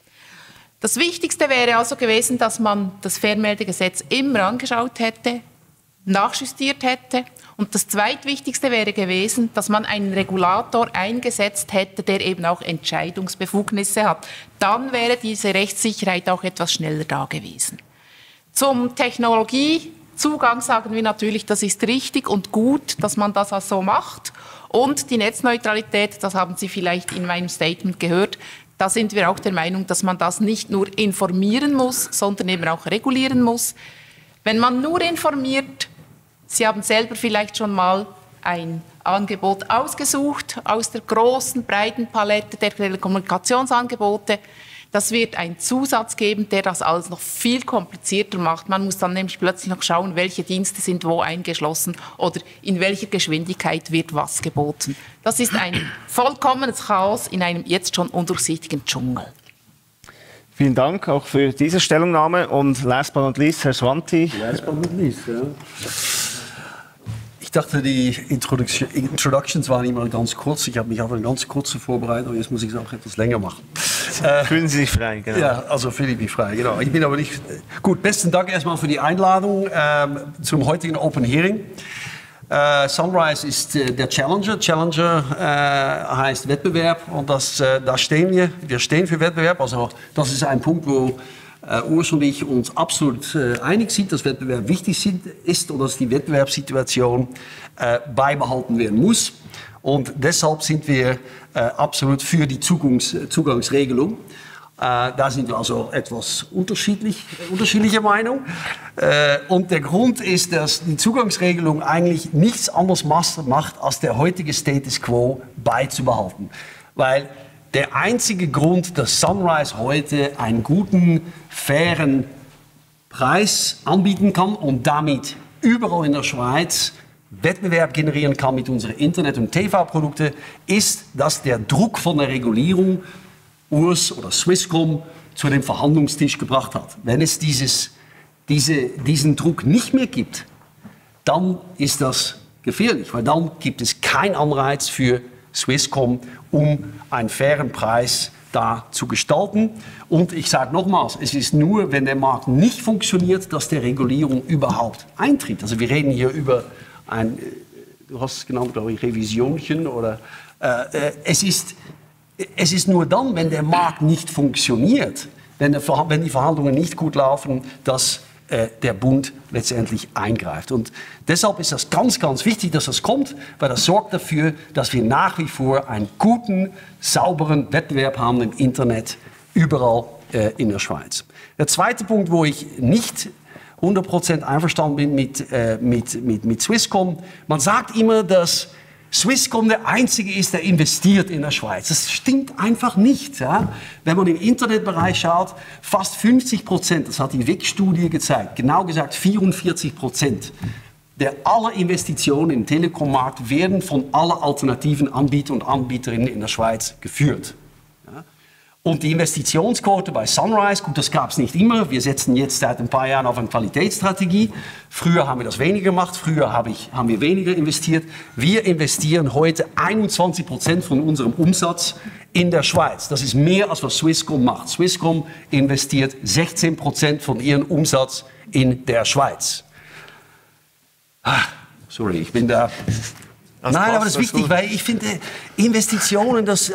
Das Wichtigste wäre also gewesen, dass man das Fernmeldegesetz immer angeschaut hätte, nachjustiert hätte. Und das Zweitwichtigste wäre gewesen, dass man einen Regulator eingesetzt hätte, der eben auch Entscheidungsbefugnisse hat. Dann wäre diese Rechtssicherheit auch etwas schneller da gewesen. Zum Technologiezugang sagen wir natürlich, das ist richtig und gut, dass man das auch so macht. Und die Netzneutralität, das haben Sie vielleicht in meinem Statement gehört, da sind wir auch der Meinung, dass man das nicht nur informieren muss, sondern eben auch regulieren muss. Wenn man nur informiert, Sie haben selber vielleicht schon mal ein Angebot ausgesucht aus der großen, breiten Palette der Telekommunikationsangebote. Das wird einen Zusatz geben, der das alles noch viel komplizierter macht. Man muss dann nämlich plötzlich noch schauen, welche Dienste sind wo eingeschlossen oder in welcher Geschwindigkeit wird was geboten. Das ist ein vollkommenes Chaos in einem jetzt schon undurchsichtigen Dschungel. Vielen Dank auch für diese Stellungnahme. Und last but not least, Herr Swanti. Last but not least, ja. Ich dachte, die Introductions waren immer ganz kurz. Ich habe mich auf eine ganz kurze vorbereitet, aber jetzt muss ich es auch etwas länger machen. Fühlen Sie sich frei, genau. Ja, also fühle ich mich frei, genau. Ich bin aber nicht... Gut, besten Dank erstmal für die Einladung ähm, zum heutigen Open Hearing. Äh, Sunrise ist äh, der Challenger. Challenger äh, heißt Wettbewerb und das, äh, da stehen wir. Wir stehen für Wettbewerb. Also das ist ein Punkt, wo Uh, Urs und ich uns absolut uh, einig sind, dass Wettbewerb wichtig sind, ist und dass die Wettbewerbssituation uh, beibehalten werden muss. Und deshalb sind wir uh, absolut für die Zugangs Zugangsregelung. Uh, da sind wir also etwas unterschiedlich, unterschiedlicher Meinung. Uh, und der Grund ist, dass die Zugangsregelung eigentlich nichts anderes macht, als der heutige Status quo beizubehalten. Weil der einzige Grund, dass Sunrise heute einen guten, fairen Preis anbieten kann und damit überall in der Schweiz Wettbewerb generieren kann mit unseren Internet- und T V-Produkten, ist, dass der Druck von der Regulierung Urs oder Swisscom zu dem Verhandlungstisch gebracht hat. Wenn es dieses, diese, diesen Druck nicht mehr gibt, dann ist das gefährlich, weil dann gibt es keinen Anreiz für Swisscom, um einen fairen Preis da zu gestalten. Und ich sage nochmals, es ist nur, wenn der Markt nicht funktioniert, dass der Regulierung überhaupt eintritt. Also wir reden hier über ein, du hast es genannt, glaube ich, Revisionchen oder äh, es ist, es ist nur dann, wenn der Markt nicht funktioniert, wenn, der, wenn die Verhandlungen nicht gut laufen, dass der Bund letztendlich eingreift. Und deshalb ist das ganz, ganz wichtig, dass das kommt, weil das sorgt dafür, dass wir nach wie vor einen guten, sauberen Wettbewerb haben im Internet, überall äh, in der Schweiz. Der zweite Punkt, wo ich nicht hundert Prozent einverstanden bin mit, äh, mit, mit, mit Swisscom. Man sagt immer, dass Swisscom der Einzige ist, der investiert in der Schweiz. Das stimmt einfach nicht. Ja? Wenn man im Internetbereich schaut, fast fünfzig Prozent, das hat die W I C-Studie gezeigt, genau gesagt vierundvierzig Prozent der aller Investitionen im Telekom-Markt werden von aller alternativen Anbieter und Anbieterinnen in der Schweiz geführt. Ja? Und die Investitionsquote bei Sunrise, gut, das gab es nicht immer. Wir setzen jetzt seit ein paar Jahren auf eine Qualitätsstrategie. Früher haben wir das weniger gemacht, früher habe ich, haben wir weniger investiert. Wir investieren heute einundzwanzig Prozent von unserem Umsatz in der Schweiz. Das ist mehr, als was Swisscom macht. Swisscom investiert sechzehn Prozent von ihrem Umsatz in der Schweiz. Ah, sorry, ich bin da... Das Nein, aber das ist wichtig, gut. Weil ich finde, Investitionen, das, äh,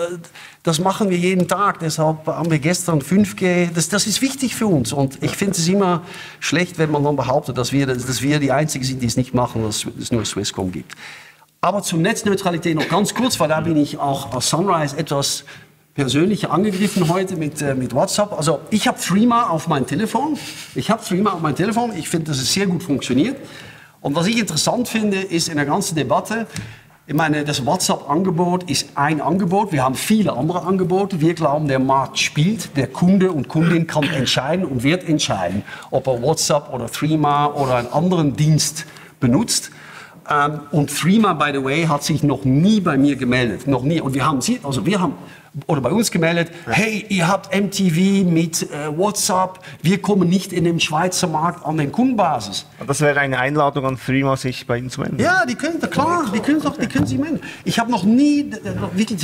das machen wir jeden Tag. Deshalb haben wir gestern fünf G, das, das ist wichtig für uns. Und ich finde es immer schlecht, wenn man dann behauptet, dass wir, dass wir die Einzigen sind, die es nicht machen, dass es nur Swisscom gibt. Aber zur Netzneutralität noch ganz kurz, weil da bin ich auch als Sunrise etwas persönlich angegriffen heute mit, äh, mit WhatsApp. Also ich habe Threema auf meinem Telefon. Ich habe Threema auf meinem Telefon. Ich finde, dass es sehr gut funktioniert. Und was ich interessant finde, ist in der ganzen Debatte, ich meine, das WhatsApp-Angebot ist ein Angebot. Wir haben viele andere Angebote. Wir glauben, der Markt spielt. Der Kunde und Kundin kann entscheiden und wird entscheiden, ob er WhatsApp oder Threema oder einen anderen Dienst benutzt. Ähm, und Threema, by the way, hat sich noch nie bei mir gemeldet. Noch nie. Und wir haben sie, also wir haben oder bei uns gemeldet, hey, ihr habt M T V mit äh, WhatsApp, wir kommen nicht in den Schweizer Markt an den Kundenbasis. Das wäre eine Einladung an Threema, sich bei Ihnen zu melden. Ja, die können, klar, die können, doch, die können sich melden. Ich habe noch nie, wirklich,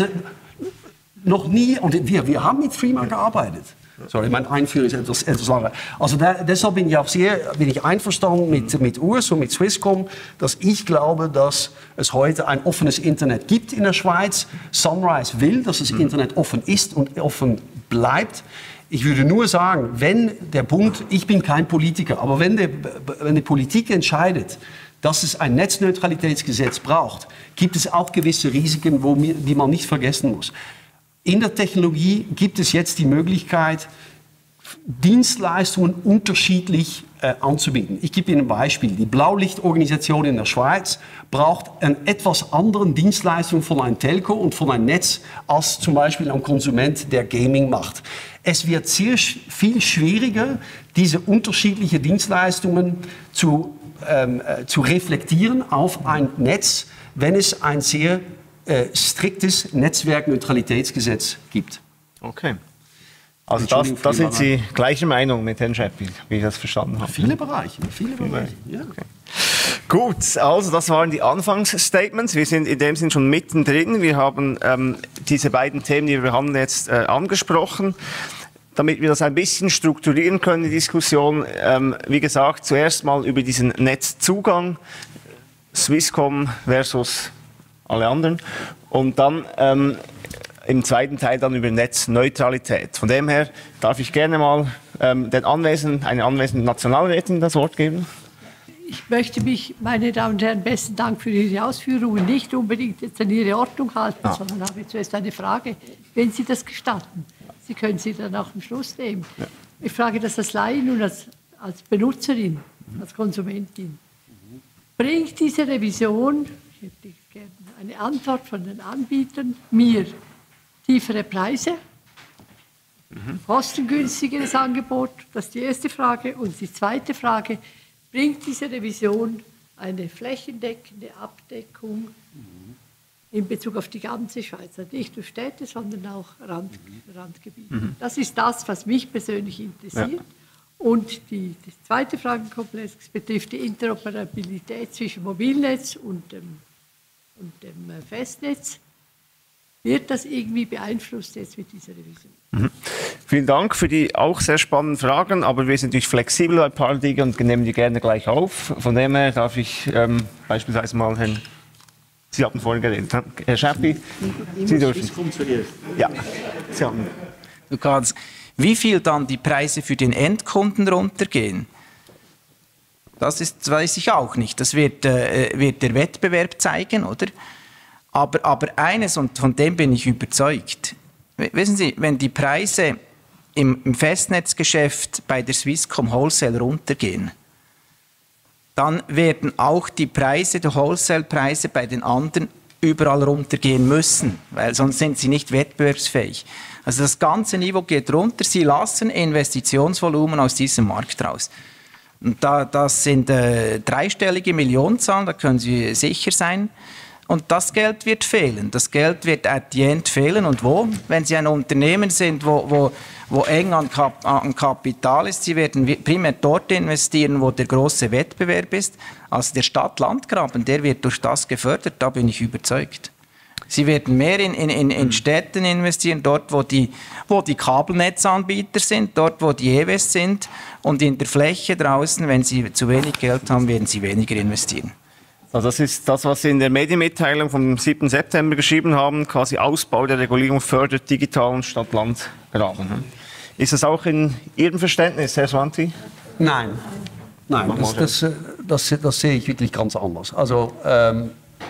noch nie, und wir, wir haben mit Threema gearbeitet. Sorry, mein Einführung ist etwas, etwas langer. Also da, deshalb bin ich auch sehr bin ich einverstanden mit, mit Urs und mit Swisscom, dass ich glaube, dass es heute ein offenes Internet gibt in der Schweiz. Sunrise will, dass das Internet offen ist und offen bleibt. Ich würde nur sagen, wenn der Bund, ich bin kein Politiker, aber wenn, der, wenn die Politik entscheidet, dass es ein Netzneutralitätsgesetz braucht, gibt es auch gewisse Risiken, wo, die man nicht vergessen muss. In der Technologie gibt es jetzt die Möglichkeit, Dienstleistungen unterschiedlich äh, anzubieten. Ich gebe Ihnen ein Beispiel. Die Blaulichtorganisation in der Schweiz braucht eine etwas andere Dienstleistung von einem Telco und von einem Netz als zum Beispiel ein Konsument, der Gaming macht. Es wird sehr viel schwieriger, diese unterschiedlichen Dienstleistungen zu, ähm, äh, zu reflektieren auf ein Netz, wenn es ein sehr Äh, striktes Netzwerkneutralitätsgesetz gibt. Okay. Also das, da sind Sie gleicher Meinung mit Herrn Scheppi, wie ich das verstanden habe. Viele Bereiche, viele Bereiche. Ja. Okay. Gut, also das waren die Anfangsstatements. Wir sind in dem Sinn schon mittendrin. Wir haben ähm, diese beiden Themen, die wir behandeln, jetzt äh, angesprochen. Damit wir das ein bisschen strukturieren können, die Diskussion, ähm, wie gesagt, zuerst mal über diesen Netzzugang, Swisscom versus alle anderen. Und dann ähm, im zweiten Teil dann über Netzneutralität. Von dem her darf ich gerne mal ähm, den Anwesenden, eine anwesende Nationalrätin das Wort geben. Ich möchte mich, meine Damen und Herren, besten Dank für Ihre Ausführungen nicht unbedingt jetzt an Ihre Ordnung halten, ah. sondern habe ich zuerst eine Frage, wenn Sie das gestatten. Sie können sie dann auch am Schluss nehmen. Ja. Ich frage das als Laien und als, als Benutzerin, als Konsumentin. Bringt diese Revision, ich hätte gerne eine Antwort von den Anbietern, mir tiefere Preise, mhm. kostengünstigeres Angebot? Das ist die erste Frage. Und die zweite Frage, bringt diese Revision eine flächendeckende Abdeckung mhm. in Bezug auf die ganze Schweiz? Also nicht nur Städte, sondern auch Rand, mhm. Randgebiete. Mhm. Das ist das, was mich persönlich interessiert. Ja. Und die, die zweite Fragenkomplex betrifft die Interoperabilität zwischen Mobilnetz und dem, und dem Festnetz. Wird das irgendwie beeinflusst jetzt mit dieser Revision? Mhm. Vielen Dank für die auch sehr spannenden Fragen, aber wir sind natürlich flexibel bei ein paar Dingen und nehmen die gerne gleich auf. Von dem her darf ich ähm, beispielsweise mal Herrn, Sie hatten vorhin geredet, Herr Scheppi, Sie dürfen. Ja, Sie haben. Du kannst, wie viel dann die Preise für den Endkunden runtergehen? Das ist, weiß ich auch nicht. Das wird, äh, wird der Wettbewerb zeigen, oder? Aber, aber eines, und von dem bin ich überzeugt, wissen Sie, wenn die Preise im, im Festnetzgeschäft bei der Swisscom Wholesale runtergehen, dann werden auch die Preise, die Wholesale-Preise bei den anderen überall runtergehen müssen, weil sonst sind sie nicht wettbewerbsfähig. Also das ganze Niveau geht runter. Sie lassen Investitionsvolumen aus diesem Markt raus. Und da, das sind äh, dreistellige Millionenzahlen, da können Sie sicher sein. Und das Geld wird fehlen. Das Geld wird at the end fehlen. Und wo? Wenn Sie ein Unternehmen sind, wo, wo, wo eng an, Kap an Kapital ist, Sie werden primär dort investieren, wo der große Wettbewerb ist. Also der Stadt-Land-Graben, der wird durch das gefördert, da bin ich überzeugt. Sie werden mehr in, in, in Städten investieren, dort wo die, wo die Kabelnetzanbieter sind, dort wo die E W S sind. Und in der Fläche draußen, wenn Sie zu wenig Geld haben, werden Sie weniger investieren. Also das ist das, was Sie in der Medienmitteilung vom siebten September geschrieben haben, quasi Ausbau der Regulierung fördert digitalen Stadt-Land-Graben. Ist das auch in Ihrem Verständnis, Herr Swanti? Nein, nein, das, das, das, das sehe ich wirklich ganz anders. Also, ähm,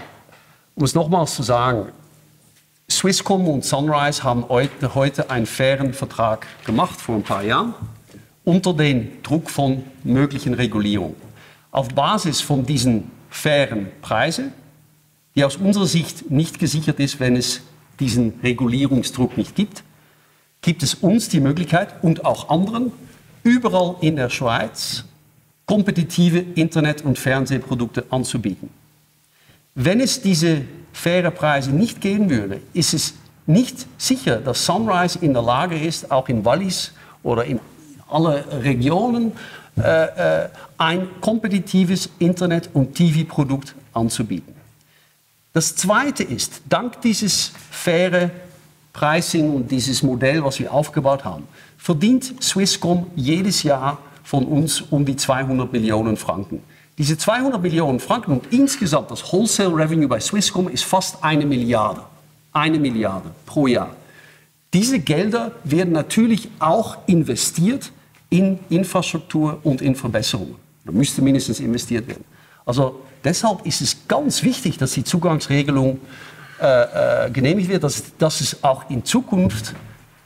um es nochmals zu sagen, Swisscom und Sunrise haben heute, heute einen fairen Vertrag gemacht, vor ein paar Jahren, unter dem Druck von möglichen Regulierungen. Auf Basis von diesen fairen Preise, die aus unserer Sicht nicht gesichert ist, wenn es diesen Regulierungsdruck nicht gibt, gibt es uns die Möglichkeit und auch anderen, überall in der Schweiz kompetitive Internet- und Fernsehprodukte anzubieten. Wenn es diese faire Preise nicht geben würde, ist es nicht sicher, dass Sunrise in der Lage ist, auch in Wallis oder in alle Regionen äh, äh, ein kompetitives Internet- und T V-Produkt anzubieten. Das Zweite ist, dank dieses faire Pricing und dieses Modell, was wir aufgebaut haben, verdient Swisscom jedes Jahr von uns um die zweihundert Millionen Franken. Diese zweihundert Millionen Franken und insgesamt das Wholesale Revenue bei Swisscom ist fast eine Milliarde. Eine Milliarde pro Jahr. Diese Gelder werden natürlich auch investiert in Infrastruktur und in Verbesserungen. Da müsste mindestens investiert werden. Also deshalb ist es ganz wichtig, dass die Zugangsregelung äh, äh, genehmigt wird, dass, dass es auch in Zukunft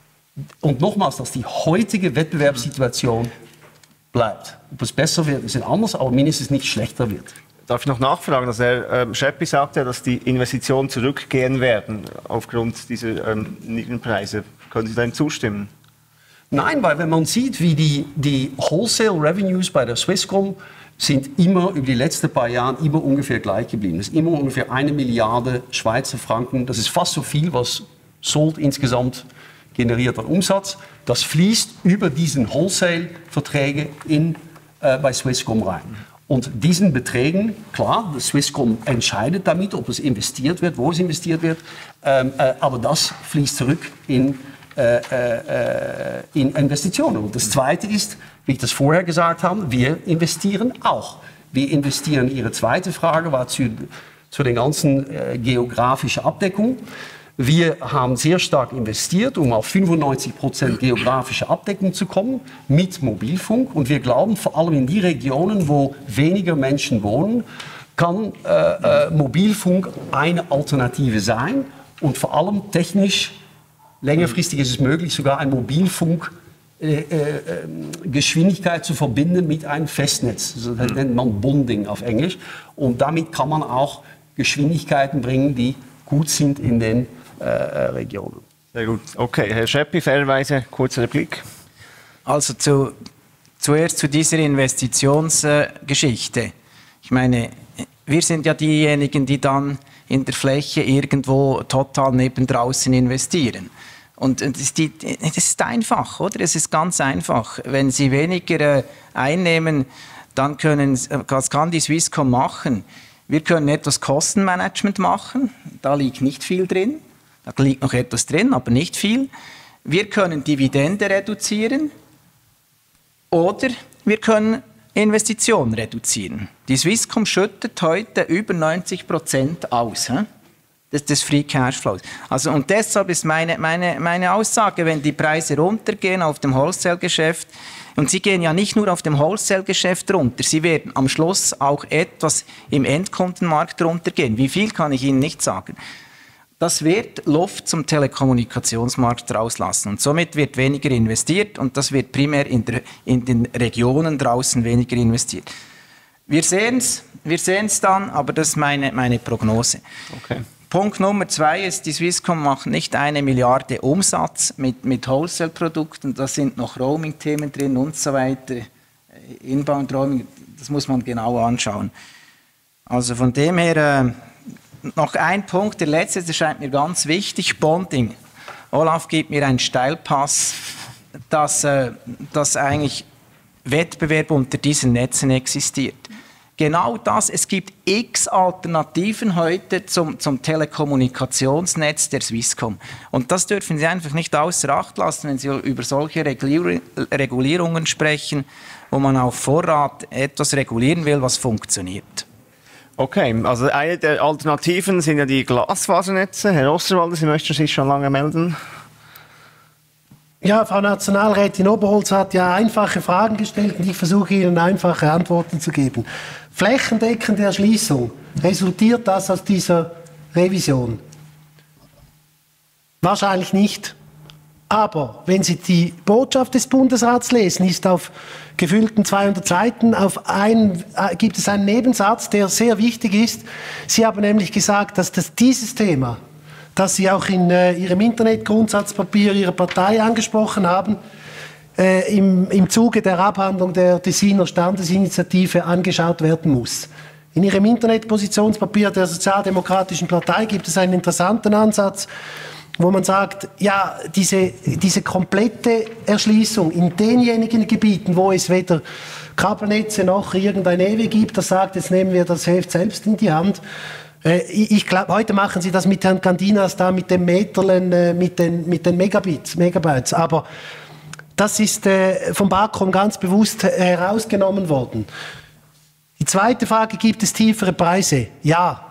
und nochmals, dass die heutige Wettbewerbssituation bleibt. Ob es besser wird, ist anders, aber mindestens nicht schlechter wird. Darf ich noch nachfragen? Also Herr ähm, Scheppi sagt ja, dass die Investitionen zurückgehen werden aufgrund dieser ähm, niedrigen Preise. Können Sie dem zustimmen? Nein, weil wenn man sieht, wie die, die Wholesale Revenues bei der Swisscom sind immer über die letzten paar Jahre immer ungefähr gleich geblieben. Das ist immer ungefähr eine Milliarde Schweizer Franken. Das ist fast so viel, was Salt insgesamt generiert an Umsatz. Das fließt über diesen Wholesale-Verträge in, äh, bei Swisscom rein. Und diesen Beträgen, klar, Swisscom entscheidet damit, ob es investiert wird, wo es investiert wird, ähm, äh, aber das fließt zurück in, äh, äh, in Investitionen. Und das Zweite ist, wie ich das vorher gesagt habe, wir investieren auch. Wir investieren, Ihre zweite Frage war zu, zu der ganzen äh, geografischen Abdeckung. Wir haben sehr stark investiert, um auf fünfundneunzig Prozent geografische Abdeckung zu kommen mit Mobilfunk. Und wir glauben, vor allem in die Regionen, wo weniger Menschen wohnen, kann äh, äh, Mobilfunk eine Alternative sein. Und vor allem technisch, längerfristig ist es möglich, sogar ein Mobilfunk äh, äh, Geschwindigkeit zu verbinden mit einem Festnetz. Das nennt man Bonding auf Englisch. Und damit kann man auch Geschwindigkeiten bringen, die gut sind in den Äh, Regionen. Sehr gut. Okay, Herr Scheppi, fairerweise kurzer Replik. Also zu, zuerst zu dieser Investitionsgeschichte. Äh, ich meine, wir sind ja diejenigen, die dann in der Fläche irgendwo total neben draußen investieren. Und das ist, die, das ist einfach, oder? Es ist ganz einfach. Wenn Sie weniger äh, einnehmen, dann können, was kann die Swisscom machen? Wir können etwas Kostenmanagement machen, da liegt nicht viel drin. Da liegt noch etwas drin, aber nicht viel. Wir können Dividende reduzieren oder wir können Investitionen reduzieren. Die Swisscom schüttet heute über neunzig Prozent aus. He? Das ist das Free Cashflow. Also, und deshalb ist meine, meine, meine Aussage, wenn die Preise runtergehen auf dem Wholesale-Geschäft, und sie gehen ja nicht nur auf dem Wholesale-Geschäft runter, sie werden am Schluss auch etwas im Endkundenmarkt runtergehen. Wie viel, kann ich Ihnen nicht sagen. das wird Luft zum Telekommunikationsmarkt rauslassen. Und somit wird weniger investiert und das wird primär in, der, in den Regionen draußen weniger investiert. Wir sehen es wir sehen's dann, aber das ist meine, meine Prognose. Okay. Punkt Nummer zwei ist, die Swisscom macht nicht eine Milliarde Umsatz mit, mit Wholesale-Produkten, da sind noch Roaming-Themen drin und so weiter. Inbound-Roaming, das muss man genau anschauen. Also von dem her, äh, noch ein Punkt, der letzte, der scheint mir ganz wichtig, Bonding. Olaf gibt mir einen Steilpass, dass, äh, dass eigentlich Wettbewerb unter diesen Netzen existiert. Genau das, es gibt x Alternativen heute zum, zum Telekommunikationsnetz der Swisscom. Und das dürfen Sie einfach nicht außer Acht lassen, wenn Sie über solche Regulier- Regulierungen sprechen, wo man auf Vorrat etwas regulieren will, was funktioniert. Okay, also eine der Alternativen sind ja die Glasfasernetze. Herr Osserwalder, Sie möchten sich schon lange melden. Ja, Frau Nationalrätin Oberholz hat ja einfache Fragen gestellt und ich versuche Ihnen einfache Antworten zu geben. Flächendeckende Erschließung, resultiert das aus dieser Revision? Wahrscheinlich nicht. Aber wenn Sie die Botschaft des Bundesrats lesen, ist auf gefüllten zweihundert Seiten auf ein, äh, gibt es einen Nebensatz, der sehr wichtig ist. Sie haben nämlich gesagt, dass das, dieses Thema, das Sie auch in äh, Ihrem Internetgrundsatzpapier Ihrer Partei angesprochen haben, äh, im, im Zuge der Abhandlung der Tessiner Standesinitiative angeschaut werden muss. In Ihrem Internetpositionspapier der Sozialdemokratischen Partei gibt es einen interessanten Ansatz, wo man sagt, ja, diese, diese komplette Erschließung in denjenigen Gebieten, wo es weder Kabelnetze noch irgendein E W gibt, das sagt, jetzt nehmen wir das Heft selbst in die Hand. Äh, ich glaube, heute machen Sie das mit Herrn Candinas da, mit den Meterlen, äh, mit den, mit den Megabits, Megabytes, aber das ist äh, vom Barcom ganz bewusst äh, herausgenommen worden. Die zweite Frage, gibt es tiefere Preise? Ja,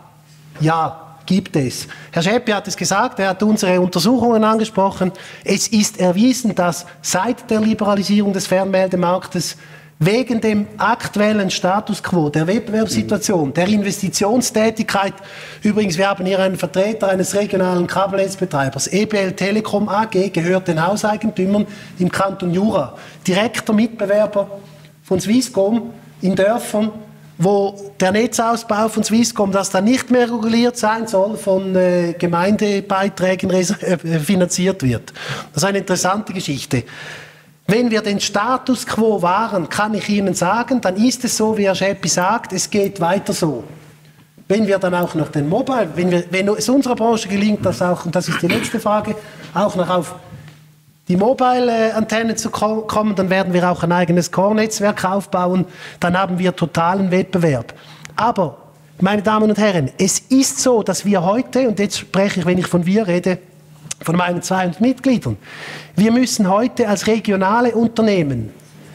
ja. Gibt es. Herr Scheppi hat es gesagt, er hat unsere Untersuchungen angesprochen. Es ist erwiesen, dass seit der Liberalisierung des Fernmeldemarktes wegen dem aktuellen Status quo, der Wettbewerbssituation, der Investitionstätigkeit, übrigens, wir haben hier einen Vertreter eines regionalen Kabelnetzbetreibers, E B L Telekom A G, gehört den Hauseigentümern im Kanton Jura, direkter Mitbewerber von Swisscom in Dörfern, wo der Netzausbau von Swisscom, das dann nicht mehr reguliert sein soll, von äh, Gemeindebeiträgen äh, finanziert wird. Das ist eine interessante Geschichte. Wenn wir den Status quo wahren, kann ich Ihnen sagen, dann ist es so, wie Herr Scheppi sagt, es geht weiter so. Wenn wir dann auch noch den Mobile, wenn, wir, wenn es unserer Branche gelingt, das auch, und das ist die letzte Frage, auch noch auf die Mobile-Antenne zu kommen, dann werden wir auch ein eigenes Core-Netzwerk aufbauen, dann haben wir totalen Wettbewerb. Aber, meine Damen und Herren, es ist so, dass wir heute, und jetzt spreche ich, wenn ich von wir rede, von meinen zweihundert Mitgliedern, wir müssen heute als regionale Unternehmen,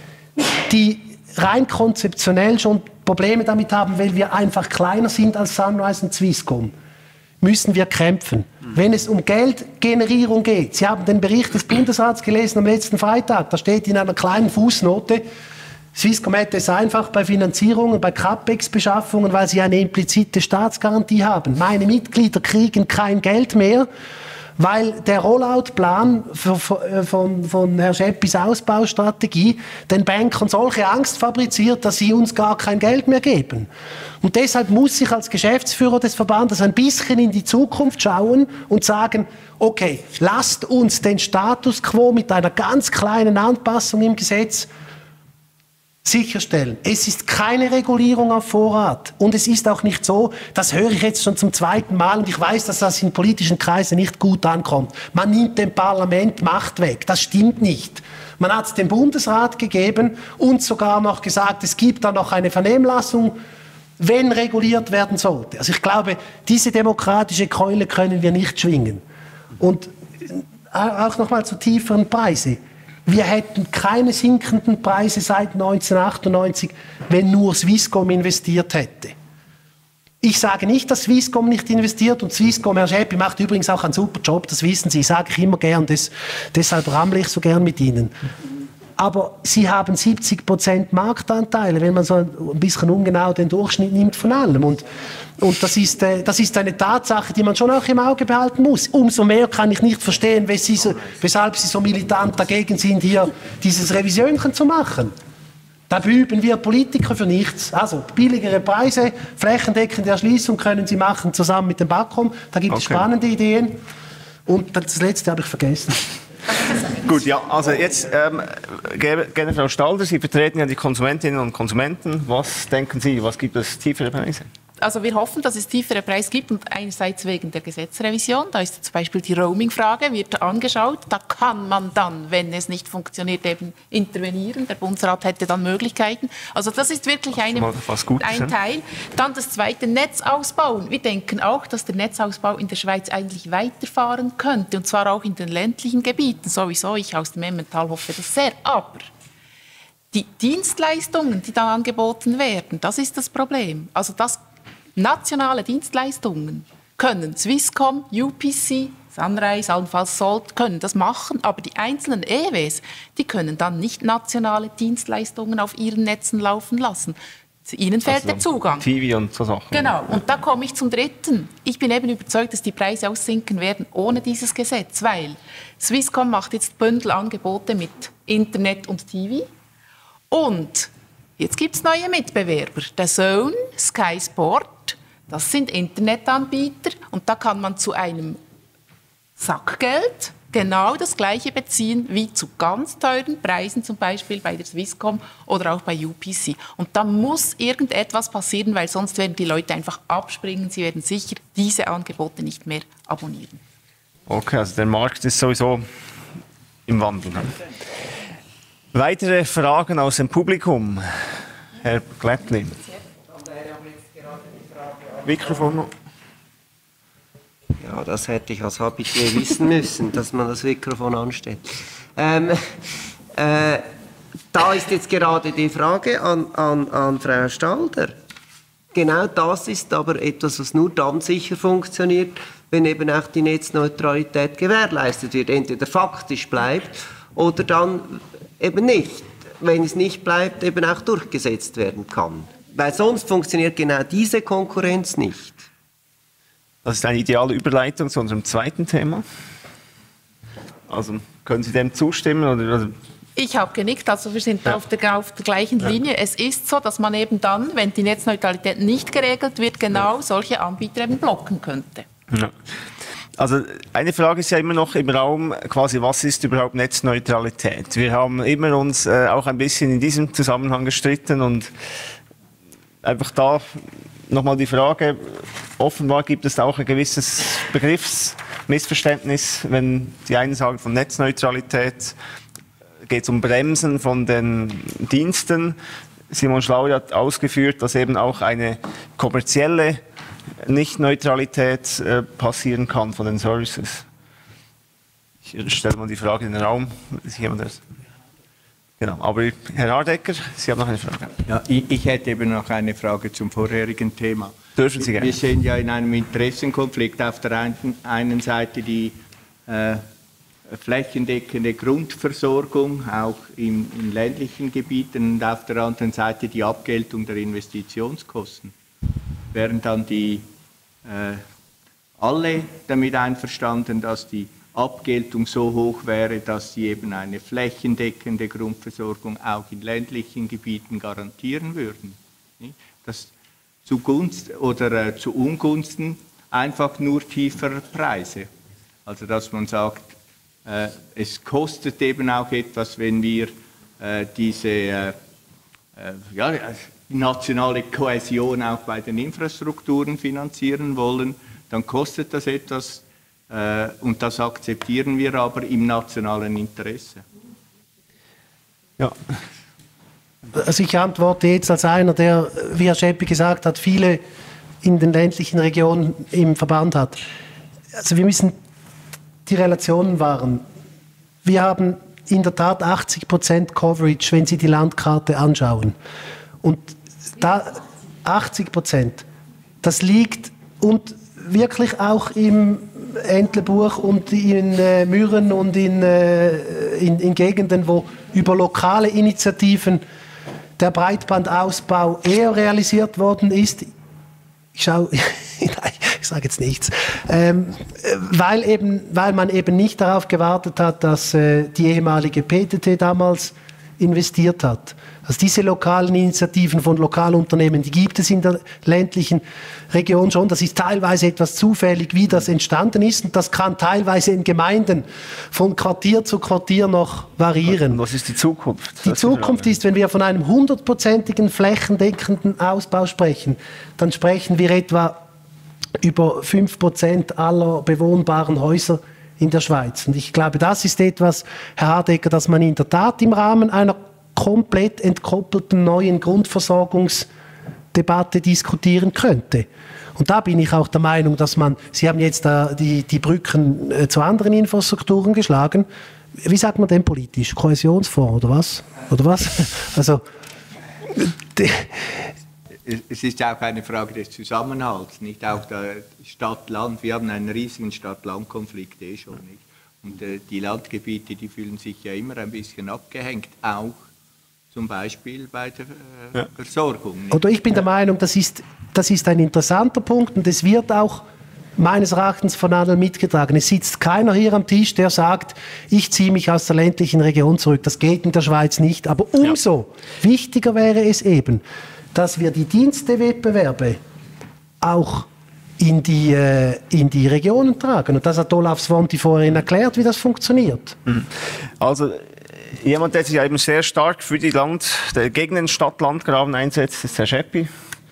die rein konzeptionell schon Probleme damit haben, weil wir einfach kleiner sind als Sunrise und Swisscom, müssen wir kämpfen. Wenn es um Geldgenerierung geht, Sie haben den Bericht des Bundesrats gelesen am letzten Freitag, da steht in einer kleinen Fußnote, Swisscom hätte es einfach bei Finanzierungen, bei CapEx-Beschaffungen, weil sie eine implizite Staatsgarantie haben. Meine Mitglieder kriegen kein Geld mehr, weil der Rollout-Plan von, von, von Herrn Scheppis Ausbaustrategie den Bankern solche Angst fabriziert, dass sie uns gar kein Geld mehr geben. Und deshalb muss ich als Geschäftsführer des Verbandes ein bisschen in die Zukunft schauen und sagen, okay, lasst uns den Status quo mit einer ganz kleinen Anpassung im Gesetz sicherstellen. Es ist keine Regulierung auf Vorrat. Und es ist auch nicht so, das höre ich jetzt schon zum zweiten Mal, und ich weiß, dass das in politischen Kreisen nicht gut ankommt. Man nimmt dem Parlament Macht weg. Das stimmt nicht. Man hat es dem Bundesrat gegeben und sogar noch gesagt, es gibt da noch eine Vernehmlassung, wenn reguliert werden sollte. Also ich glaube, diese demokratische Keule können wir nicht schwingen. Und auch noch mal zu tieferen Preisen. Wir hätten keine sinkenden Preise seit neunzehnhundertachtundneunzig, wenn nur Swisscom investiert hätte. Ich sage nicht, dass Swisscom nicht investiert, und Swisscom, Herr Scheppi, macht übrigens auch einen super Job, das wissen Sie, sage ich immer gern, das, deshalb rammle ich so gern mit Ihnen. aber sie haben siebzig Prozent Marktanteile, wenn man so ein bisschen ungenau den Durchschnitt nimmt von allem. Und, und das, ist, äh, das ist eine Tatsache, die man schon auch im Auge behalten muss. Umso mehr kann ich nicht verstehen, sie so, weshalb sie so militant dagegen sind, hier dieses Revisionchen zu machen. Da beüben wir Politiker für nichts. Also billigere Preise, flächendeckende Erschließung können sie machen, zusammen mit dem BAKOM. Da gibt es okay. spannende Ideen. Und das Letzte habe ich vergessen. Gut, ja, also jetzt ähm, gerne Frau Stalder, Sie vertreten ja die Konsumentinnen und Konsumenten. Was denken Sie, was gibt es tiefere Preise? Also wir hoffen, dass es tiefere Preise gibt und einerseits wegen der Gesetzrevision, da ist zum Beispiel die Roaming-Frage, wird angeschaut, da kann man dann, wenn es nicht funktioniert, eben intervenieren, der Bundesrat hätte dann Möglichkeiten, also das ist wirklich eine, Gutes, ein Teil. Dann das zweite, Netz ausbauen. Wir denken auch, dass der Netzausbau in der Schweiz eigentlich weiterfahren könnte und zwar auch in den ländlichen Gebieten, sowieso, ich aus dem Emmental hoffe das sehr, aber die Dienstleistungen, die da angeboten werden, das ist das Problem, also das nationale Dienstleistungen können Swisscom, U P C, Sunrise, allenfalls Salt, können das machen, aber die einzelnen E Ws, die können dann nicht nationale Dienstleistungen auf ihren Netzen laufen lassen. Ihnen fehlt also der Zugang. T V und so Sachen. Genau, und da komme ich zum Dritten. Ich bin eben überzeugt, dass die Preise aussinken werden ohne dieses Gesetz, weil Swisscom macht jetzt Bündelangebote mit Internet und T V und jetzt gibt es neue Mitbewerber. Der Zone, Sky Sport, das sind Internetanbieter und da kann man zu einem Sackgeld genau das Gleiche beziehen wie zu ganz teuren Preisen, zum Beispiel bei der Swisscom oder auch bei U P C. Und da muss irgendetwas passieren, weil sonst werden die Leute einfach abspringen. Sie werden sicher diese Angebote nicht mehr abonnieren. Okay, also der Markt ist sowieso im Wandel. Weitere Fragen aus dem Publikum? Herr Glättli. Mikrofon noch. Ja, das hätte ich als Habitué wissen müssen, dass man das Mikrofon anstellt. Ähm, äh, da ist jetzt gerade die Frage an, an, an Frau Stalder. Genau das ist aber etwas, was nur dann sicher funktioniert, wenn eben auch die Netzneutralität gewährleistet wird. Entweder faktisch bleibt oder dann eben nicht, wenn es nicht bleibt, eben auch durchgesetzt werden kann. Weil sonst funktioniert genau diese Konkurrenz nicht. Das ist eine ideale Überleitung zu unserem zweiten Thema. Also können Sie dem zustimmen? Oder, oder? Ich habe genickt, also wir sind ja. auf, der, auf der gleichen Linie. Ja. Es ist so, dass man eben dann, wenn die Netzneutralität nicht geregelt wird, genau ja. solche Anbieter eben blocken könnte. Ja. Also eine Frage ist ja immer noch im Raum, quasi, was ist überhaupt Netzneutralität? Wir haben immer uns äh, auch ein bisschen in diesem Zusammenhang gestritten und einfach da nochmal die Frage, offenbar gibt es auch ein gewisses Begriffsmissverständnis, wenn die einen sagen, von Netzneutralität geht es um Bremsen von den Diensten. Simon Schlauri hat ausgeführt, dass eben auch eine kommerzielle Nicht-Neutralität äh, passieren kann von den Services. Ich stelle mal die Frage in den Raum. Ist jemand, der Genau, aber Herr Hardecker, Sie haben noch eine Frage. Ja, ich, ich hätte eben noch eine Frage zum vorherigen Thema. Dürfen Sie gerne. Wir sind ja in einem Interessenkonflikt. Auf der einen, einen Seite die äh, flächendeckende Grundversorgung, auch in, in ländlichen Gebieten, und auf der anderen Seite die Abgeltung der Investitionskosten. Wären dann die äh, alle damit einverstanden, dass die Abgeltung so hoch wäre, dass sie eben eine flächendeckende Grundversorgung auch in ländlichen Gebieten garantieren würden. Das zugunsten oder äh, zu Ungunsten einfach nur tieferer Preise. Also dass man sagt, äh, es kostet eben auch etwas, wenn wir äh, diese äh, äh, ja, nationale Kohäsion auch bei den Infrastrukturen finanzieren wollen, dann kostet das etwas. Und das akzeptieren wir aber im nationalen Interesse. Ja. Also ich antworte jetzt als einer, der, wie Herr Scheppi gesagt hat, viele in den ländlichen Regionen im Verband hat. Also wir müssen die Relationen wahren. Wir haben in der Tat achtzig Prozent Coverage, wenn Sie die Landkarte anschauen. Und da achtzig Prozent, das liegt und wirklich auch im Entlebuch und in äh, Mürren und in, äh, in, in Gegenden, wo über lokale Initiativen der Breitbandausbau eher realisiert worden ist. Ich schaue, ich sage jetzt nichts, ähm, weil, eben, weil man eben nicht darauf gewartet hat, dass äh, die ehemalige P T T damals investiert hat. Also diese lokalen Initiativen von Lokalunternehmen, die gibt es in der ländlichen Region schon. Das ist teilweise etwas zufällig, wie das entstanden ist. Und das kann teilweise in Gemeinden von Quartier zu Quartier noch variieren. Was ist die Zukunft? Die Zukunft ist, wenn wir von einem hundertprozentigen flächendeckenden Ausbau sprechen, dann sprechen wir etwa über fünf Prozent aller bewohnbaren Häuser in der Schweiz. Und ich glaube, das ist etwas, Herr Hardecker, das man in der Tat im Rahmen einer komplett entkoppelten neuen Grundversorgungsdebatte diskutieren könnte. Und da bin ich auch der Meinung, dass man, Sie haben jetzt da die, die Brücken äh, zu anderen Infrastrukturen geschlagen. Wie sagt man denn politisch? Kohäsionsfonds oder was? Oder was? Also, es ist auch eine Frage des Zusammenhalts, nicht auch der Stadt-Land. Wir haben einen riesigen Stadt-Land-Konflikt eh schon, nicht? Und äh, die Landgebiete, die fühlen sich ja immer ein bisschen abgehängt, auch zum Beispiel bei der äh, ja. Versorgung. Nicht? Oder ich bin der Meinung, das ist, das ist ein interessanter Punkt und es wird auch meines Erachtens von allen mitgetragen. Es sitzt keiner hier am Tisch, der sagt, ich ziehe mich aus der ländlichen Region zurück. Das geht in der Schweiz nicht. Aber umso ja. wichtiger wäre es eben, dass wir die Dienstewettbewerbe auch in die, äh, in die Regionen tragen. Und das hat Olaf Svonti vorhin erklärt, wie das funktioniert. Also jemand, der sich eben sehr stark für die Land, der gegen den Stadt-Land-Graben einsetzt, ist Herr Scheppi.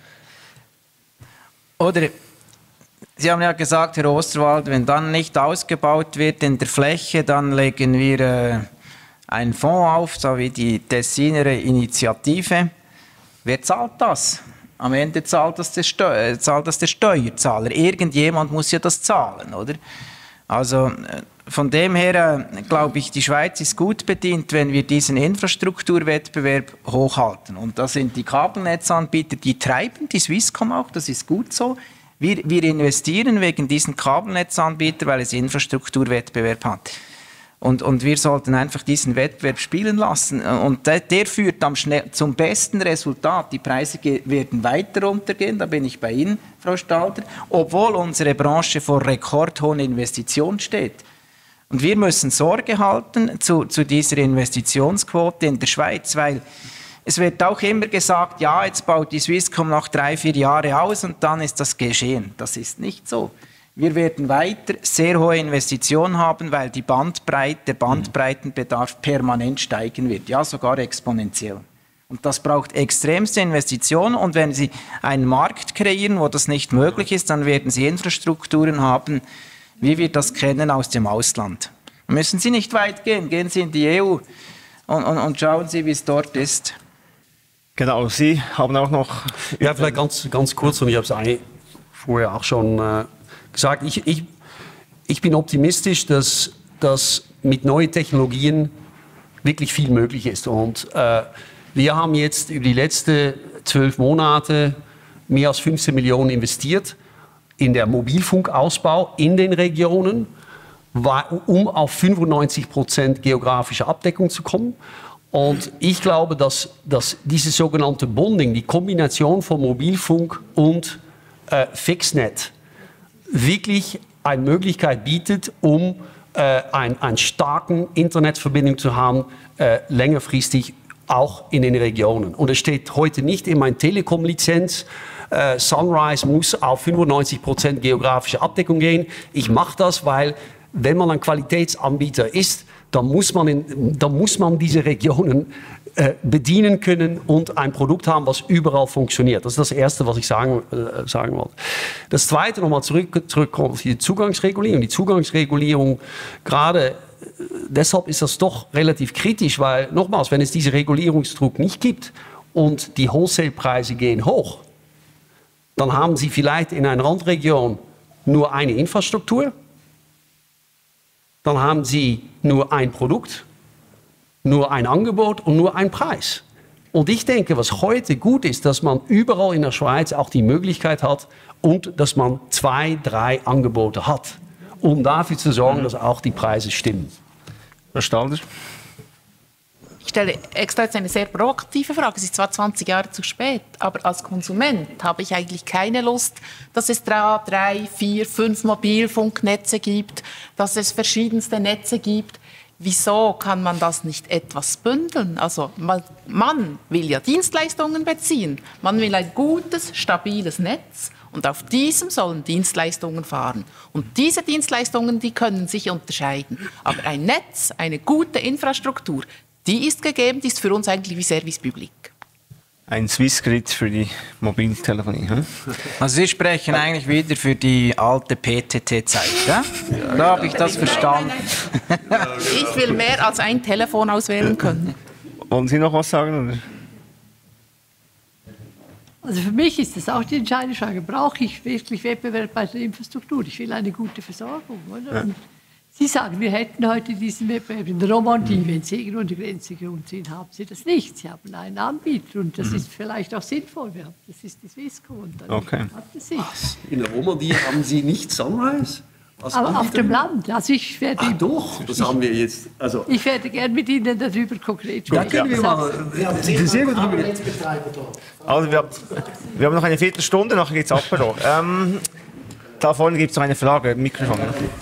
Oder, Sie haben ja gesagt, Herr Osterwald, wenn dann nicht ausgebaut wird in der Fläche, dann legen wir äh, einen Fonds auf, so wie die Tessiner Initiative. Wer zahlt das? Am Ende zahlt das, der Steu- zahlt das der Steuerzahler. Irgendjemand muss ja das zahlen, oder? Also von dem her äh, glaube ich, die Schweiz ist gut bedient, wenn wir diesen Infrastrukturwettbewerb hochhalten. Und da sind die Kabelnetzanbieter, die treiben die Swisscom auch, das ist gut so. Wir, wir investieren wegen diesen Kabelnetzanbietern, weil es Infrastrukturwettbewerb hat. Und, und wir sollten einfach diesen Wettbewerb spielen lassen. Und der, der führt am schnell, zum besten Resultat. Die Preise werden weiter runtergehen, da bin ich bei Ihnen, Frau Stalder, obwohl unsere Branche vor rekordhohen Investitionen steht. Und wir müssen Sorge halten zu, zu dieser Investitionsquote in der Schweiz, weil es wird auch immer gesagt, ja, jetzt baut die Swisscom noch drei, vier Jahre aus und dann ist das geschehen. Das ist nicht so. Wir werden weiter sehr hohe Investitionen haben, weil die Bandbreite, der Bandbreitenbedarf permanent steigen wird, ja sogar exponentiell. Und das braucht extremste Investitionen und wenn Sie einen Markt kreieren, wo das nicht möglich ist, dann werden Sie Infrastrukturen haben, wie wir das kennen aus dem Ausland. Müssen Sie nicht weit gehen, gehen Sie in die E U und, und, und schauen Sie, wie es dort ist. Genau, Sie haben auch noch... Ja, vielleicht ganz, ganz kurz, und ich habe es eigentlich vorher auch schon äh, gesagt, ich, ich, ich bin optimistisch, dass, dass mit neuen Technologien wirklich viel möglich ist. Und äh, wir haben jetzt über die letzten zwölf Monate mehr als fünfzehn Millionen investiert in den Mobilfunkausbau in den Regionen, um auf fünfundneunzig Prozent geografische Abdeckung zu kommen. Und ich glaube, dass, dass dieses sogenannte Bonding, die Kombination von Mobilfunk und äh, Fixnet, wirklich eine Möglichkeit bietet, um äh, ein, eine starke Internetverbindung zu haben, äh, längerfristig auch in den Regionen. Und es steht heute nicht in meiner Telekom-Lizenz, äh, Sunrise muss auf fünfundneunzig Prozent geografische Abdeckung gehen. Ich mache das, weil wenn man ein Qualitätsanbieter ist, dann muss man, in, dann muss man diese Regionen äh, bedienen können und ein Produkt haben, was überall funktioniert. Das ist das Erste, was ich sagen, äh, sagen wollte. Das Zweite, nochmal zurück, zurückkommen auf die Zugangsregulierung. Die Zugangsregulierung, gerade äh, deshalb ist das doch relativ kritisch, weil, nochmals, wenn es diesen Regulierungsdruck nicht gibt und die Wholesale-Preise gehen hoch, dann haben Sie vielleicht in einer Randregion nur eine Infrastruktur, dann haben Sie nur ein Produkt, nur ein Angebot und nur einen Preis. Und ich denke, was heute gut ist, dass man überall in der Schweiz auch die Möglichkeit hat und dass man zwei, drei Angebote hat. um dafür zu sorgen, dass auch die Preise stimmen. Herr Stalder? Ich stelle extra jetzt eine sehr provokative Frage. Es ist zwar zwanzig Jahre zu spät, aber als Konsument habe ich eigentlich keine Lust, dass es drei, drei vier, fünf Mobilfunknetze gibt, dass es verschiedenste Netze gibt. Wieso kann man das nicht etwas bündeln? Also man, man will ja Dienstleistungen beziehen. Man will ein gutes, stabiles Netz und auf diesem sollen Dienstleistungen fahren. Und diese Dienstleistungen, die können sich unterscheiden. Aber ein Netz, eine gute Infrastruktur, die ist gegeben, die ist für uns eigentlich wie Service Public. Ein Swissgrid für die Mobiltelefonie. Hm? Also Sie sprechen eigentlich wieder für die alte P T T-Zeit, ja? Da habe ich das verstanden. Ich will mehr als ein Telefon auswählen können. Wollen Sie noch was sagen? Oder? Also für mich ist das auch die entscheidende Frage. Brauche ich wirklich Wettbewerb bei der Infrastruktur? Ich will eine gute Versorgung. Oder? Ja. Sie sagen, wir hätten heute diesen Wettbewerb in der Romandie, wenn Sie irgendwo an der Grenze gewohnt sind, haben Sie das nicht. Sie haben einen Anbieter und das mhm. ist vielleicht auch sinnvoll. Wir haben, das ist die Swisscom und dann okay. hat es sich. In der Romandie haben Sie nicht Sunrise? Was aber auf dem Land. Also ich werde Ach doch, das haben wir jetzt. Also ich werde gerne mit Ihnen darüber konkret sprechen. Ja, können wir mal. Wir haben sehr gut darüber. Also wir, wir haben noch eine Viertelstunde, nachher geht es Apero. Ähm, da vorne gibt es noch eine Frage. Mikrofon.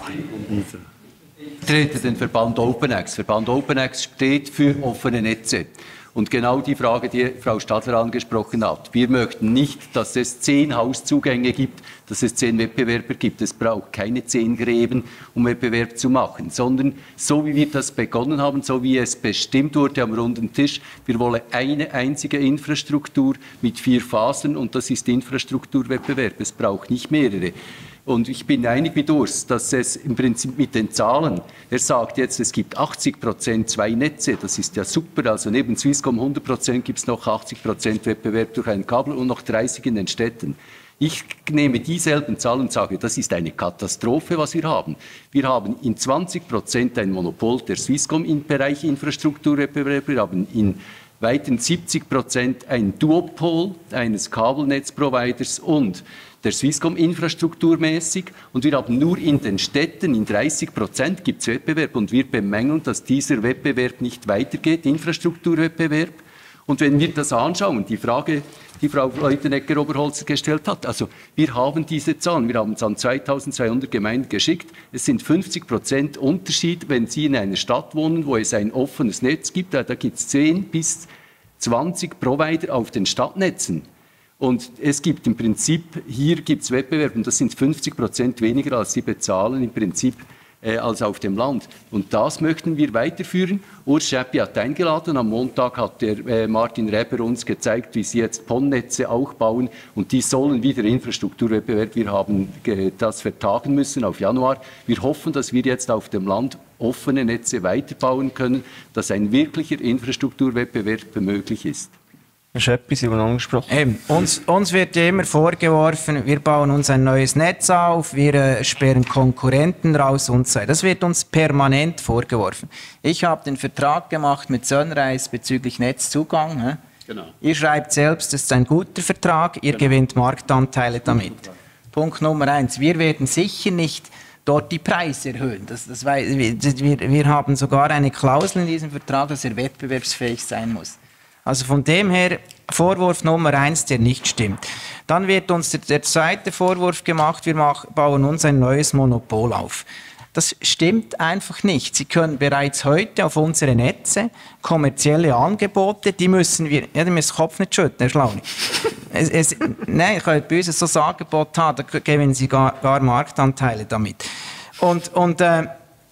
Ich trete den Verband OpenX. Verband OpenX steht für offene Netze. Und genau die Frage, die Frau Stadler angesprochen hat. Wir möchten nicht, dass es zehn Hauszugänge gibt, dass es zehn Wettbewerber gibt. Es braucht keine zehn Gräben, um Wettbewerb zu machen, sondern so wie wir das begonnen haben, so wie es bestimmt wurde am runden Tisch, wir wollen eine einzige Infrastruktur mit vier Phasen und das ist Infrastrukturwettbewerb. Es braucht nicht mehrere. Und ich bin einig mit Urs, dass es im Prinzip mit den Zahlen, er sagt jetzt, es gibt achtzig Prozent zwei Netze, das ist ja super, also neben Swisscom hundert Prozent gibt es noch achtzig Prozent Wettbewerb durch ein Kabel und noch dreißig in den Städten. Ich nehme dieselben Zahlen und sage, das ist eine Katastrophe, was wir haben. Wir haben in zwanzig Prozent ein Monopol der Swisscom im Bereich Infrastrukturwettbewerb, wir haben in weiteren siebzig Prozent ein Duopol eines Kabelnetzproviders und der Swisscom infrastrukturmäßig und wir haben nur in den Städten, in dreißig Prozent gibt es Wettbewerb und wir bemängeln, dass dieser Wettbewerb nicht weitergeht, Infrastrukturwettbewerb. Und wenn wir das anschauen, die Frage, die Frau Leutenegger-Oberholzer gestellt hat, also wir haben diese Zahlen, wir haben es an zweitausendzweihundert Gemeinden geschickt, es sind fünfzig Prozent Unterschied, wenn Sie in einer Stadt wohnen, wo es ein offenes Netz gibt, da gibt es zehn bis zwanzig Provider auf den Stadtnetzen. Und es gibt im Prinzip, hier gibt es Wettbewerb und das sind fünfzig Prozent weniger, als sie bezahlen im Prinzip äh, als auf dem Land. Und das möchten wir weiterführen. Urs Schäppi hat eingeladen, am Montag hat der äh, Martin Reber uns gezeigt, wie sie jetzt P O N-Netze auch bauen und die sollen wieder Infrastrukturwettbewerb. Wir haben äh, das vertagen müssen auf Januar. Wir hoffen, dass wir jetzt auf dem Land offene Netze weiterbauen können, dass ein wirklicher Infrastrukturwettbewerb möglich ist. Herr Schäppi, Sie wurden angesprochen. Eben, uns, uns wird ja immer vorgeworfen, wir bauen uns ein neues Netz auf, wir äh, sperren Konkurrenten raus und so. Das wird uns permanent vorgeworfen. Ich habe den Vertrag gemacht mit Sunrise bezüglich Netzzugang. Hä? Genau. Ihr schreibt selbst, es ist ein guter Vertrag, ihr genau. gewinnt Marktanteile damit. Punkt Nummer eins, wir werden sicher nicht dort die Preise erhöhen. Das, das, wir, wir haben sogar eine Klausel in diesem Vertrag, dass er wettbewerbsfähig sein muss. Also von dem her, Vorwurf Nummer eins, der nicht stimmt. Dann wird uns der, der zweite Vorwurf gemacht, wir mach, bauen uns ein neues Monopol auf. Das stimmt einfach nicht. Sie können bereits heute auf unsere Netze kommerzielle Angebote, die müssen wir, ja, die müssen den Kopf nicht schütteln, Herr Schlauni. es, es, nein, ich kann bei uns so ein Angebot haben, da geben Sie gar, gar Marktanteile damit. Und, und äh,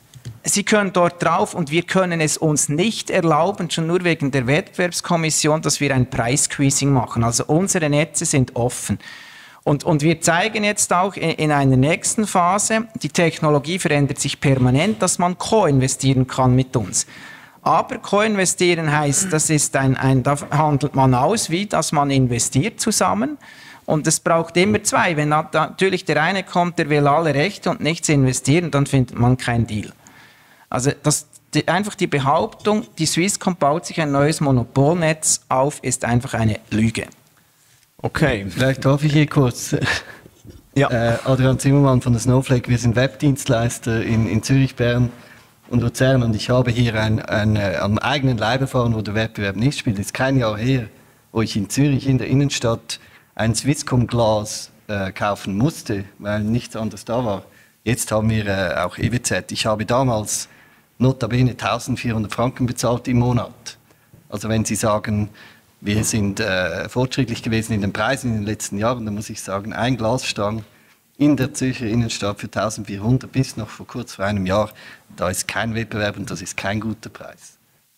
Sie können dort drauf und wir können es uns nicht erlauben, schon nur wegen der Wettbewerbskommission, dass wir ein Preissqueezing machen. Also unsere Netze sind offen. Und, und wir zeigen jetzt auch in, in einer nächsten Phase, die Technologie verändert sich permanent, dass man co-investieren kann mit uns. Aber co-investieren heißt, das ist ein, ein, da handelt man aus, wie dass man investiert zusammen. Und es braucht immer zwei. Wenn natürlich der eine kommt, der will alle Rechte und nichts investieren, dann findet man keinen Deal. Also das, die, einfach die Behauptung, die Swisscom baut sich ein neues Monopolnetz auf, ist einfach eine Lüge. Okay. Vielleicht darf ich hier kurz. Ja. Äh, Adrian Zimmermann von der Snowflake. Wir sind Webdienstleister in, in Zürich, Bern und Luzern und ich habe hier ein, ein, äh, am eigenen Leib erfahren, wo der Wettbewerb nicht spielt. Es ist kein Jahr her, wo ich in Zürich in der Innenstadt ein Swisscom-Glas äh, kaufen musste, weil nichts anderes da war. Jetzt haben wir äh, auch E W Z. Ich habe damals notabene eintausendvierhundert Franken bezahlt im Monat. Also wenn Sie sagen, wir sind äh, fortschrittlich gewesen in den Preisen in den letzten Jahren, dann muss ich sagen, ein Glasstang in der Zürcher Innenstadt für eintausendvierhundert bis noch vor kurz vor einem Jahr, da ist kein Wettbewerb und das ist kein guter Preis.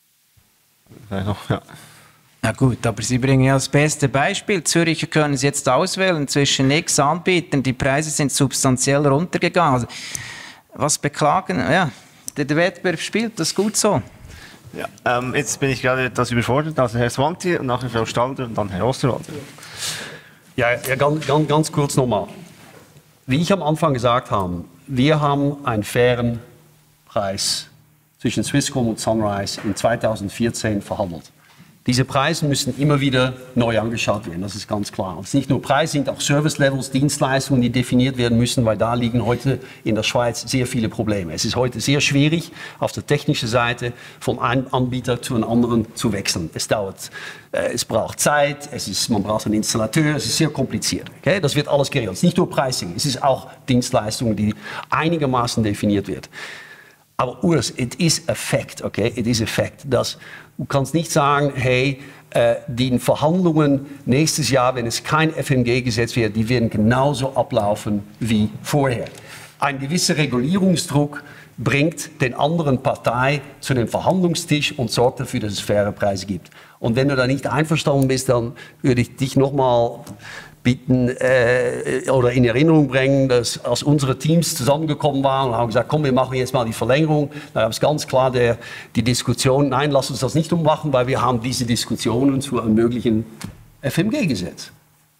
Ja, ja. Na gut, aber Sie bringen ja das beste Beispiel. Züricher können es jetzt auswählen zwischen x Anbietern. Die Preise sind substanziell runtergegangen. Also, was beklagen? Ja, der, der Wettbewerb spielt, das ist gut so. Ja, ähm, jetzt bin ich gerade etwas überfordert. Also Herr Swanti und nachher Frau Stalder und dann Herr Osterwalder. Ja, ja ganz, ganz, ganz kurz nochmal. Wie ich am Anfang gesagt habe, wir haben einen fairen Preis zwischen Swisscom und Sunrise in zweitausendvierzehn verhandelt. Diese Preise müssen immer wieder neu angeschaut werden, das ist ganz klar. Es ist nicht nur Preise, sind auch Service-Levels, Dienstleistungen, die definiert werden müssen, weil da liegen heute in der Schweiz sehr viele Probleme. Es ist heute sehr schwierig, auf der technischen Seite von einem Anbieter zu einem anderen zu wechseln. Es dauert, äh, es braucht Zeit, es ist, man braucht einen Installateur, es ist sehr kompliziert. Okay? Das wird alles geregelt. Es ist nicht nur Pricing, es ist auch Dienstleistungen, die einigermaßen definiert wird. Aber Urs, it is a fact, okay? It is a fact, dass du kannst nicht sagen, hey, äh, die Verhandlungen nächstes Jahr, wenn es kein F M G-Gesetz wird, die werden genauso ablaufen wie vorher. Ein gewisser Regulierungsdruck bringt den anderen Partei zu dem Verhandlungstisch und sorgt dafür, dass es faire Preise gibt. Und wenn du da nicht einverstanden bist, dann würde ich dich nochmal bitten äh, oder in Erinnerung bringen, dass als unsere Teams zusammengekommen waren und haben gesagt, komm, wir machen jetzt mal die Verlängerung. Da gab es ganz klar der, die Diskussion, nein, lass uns das nicht ummachen, weil wir haben diese Diskussionen zu einem möglichen F M G-Gesetz.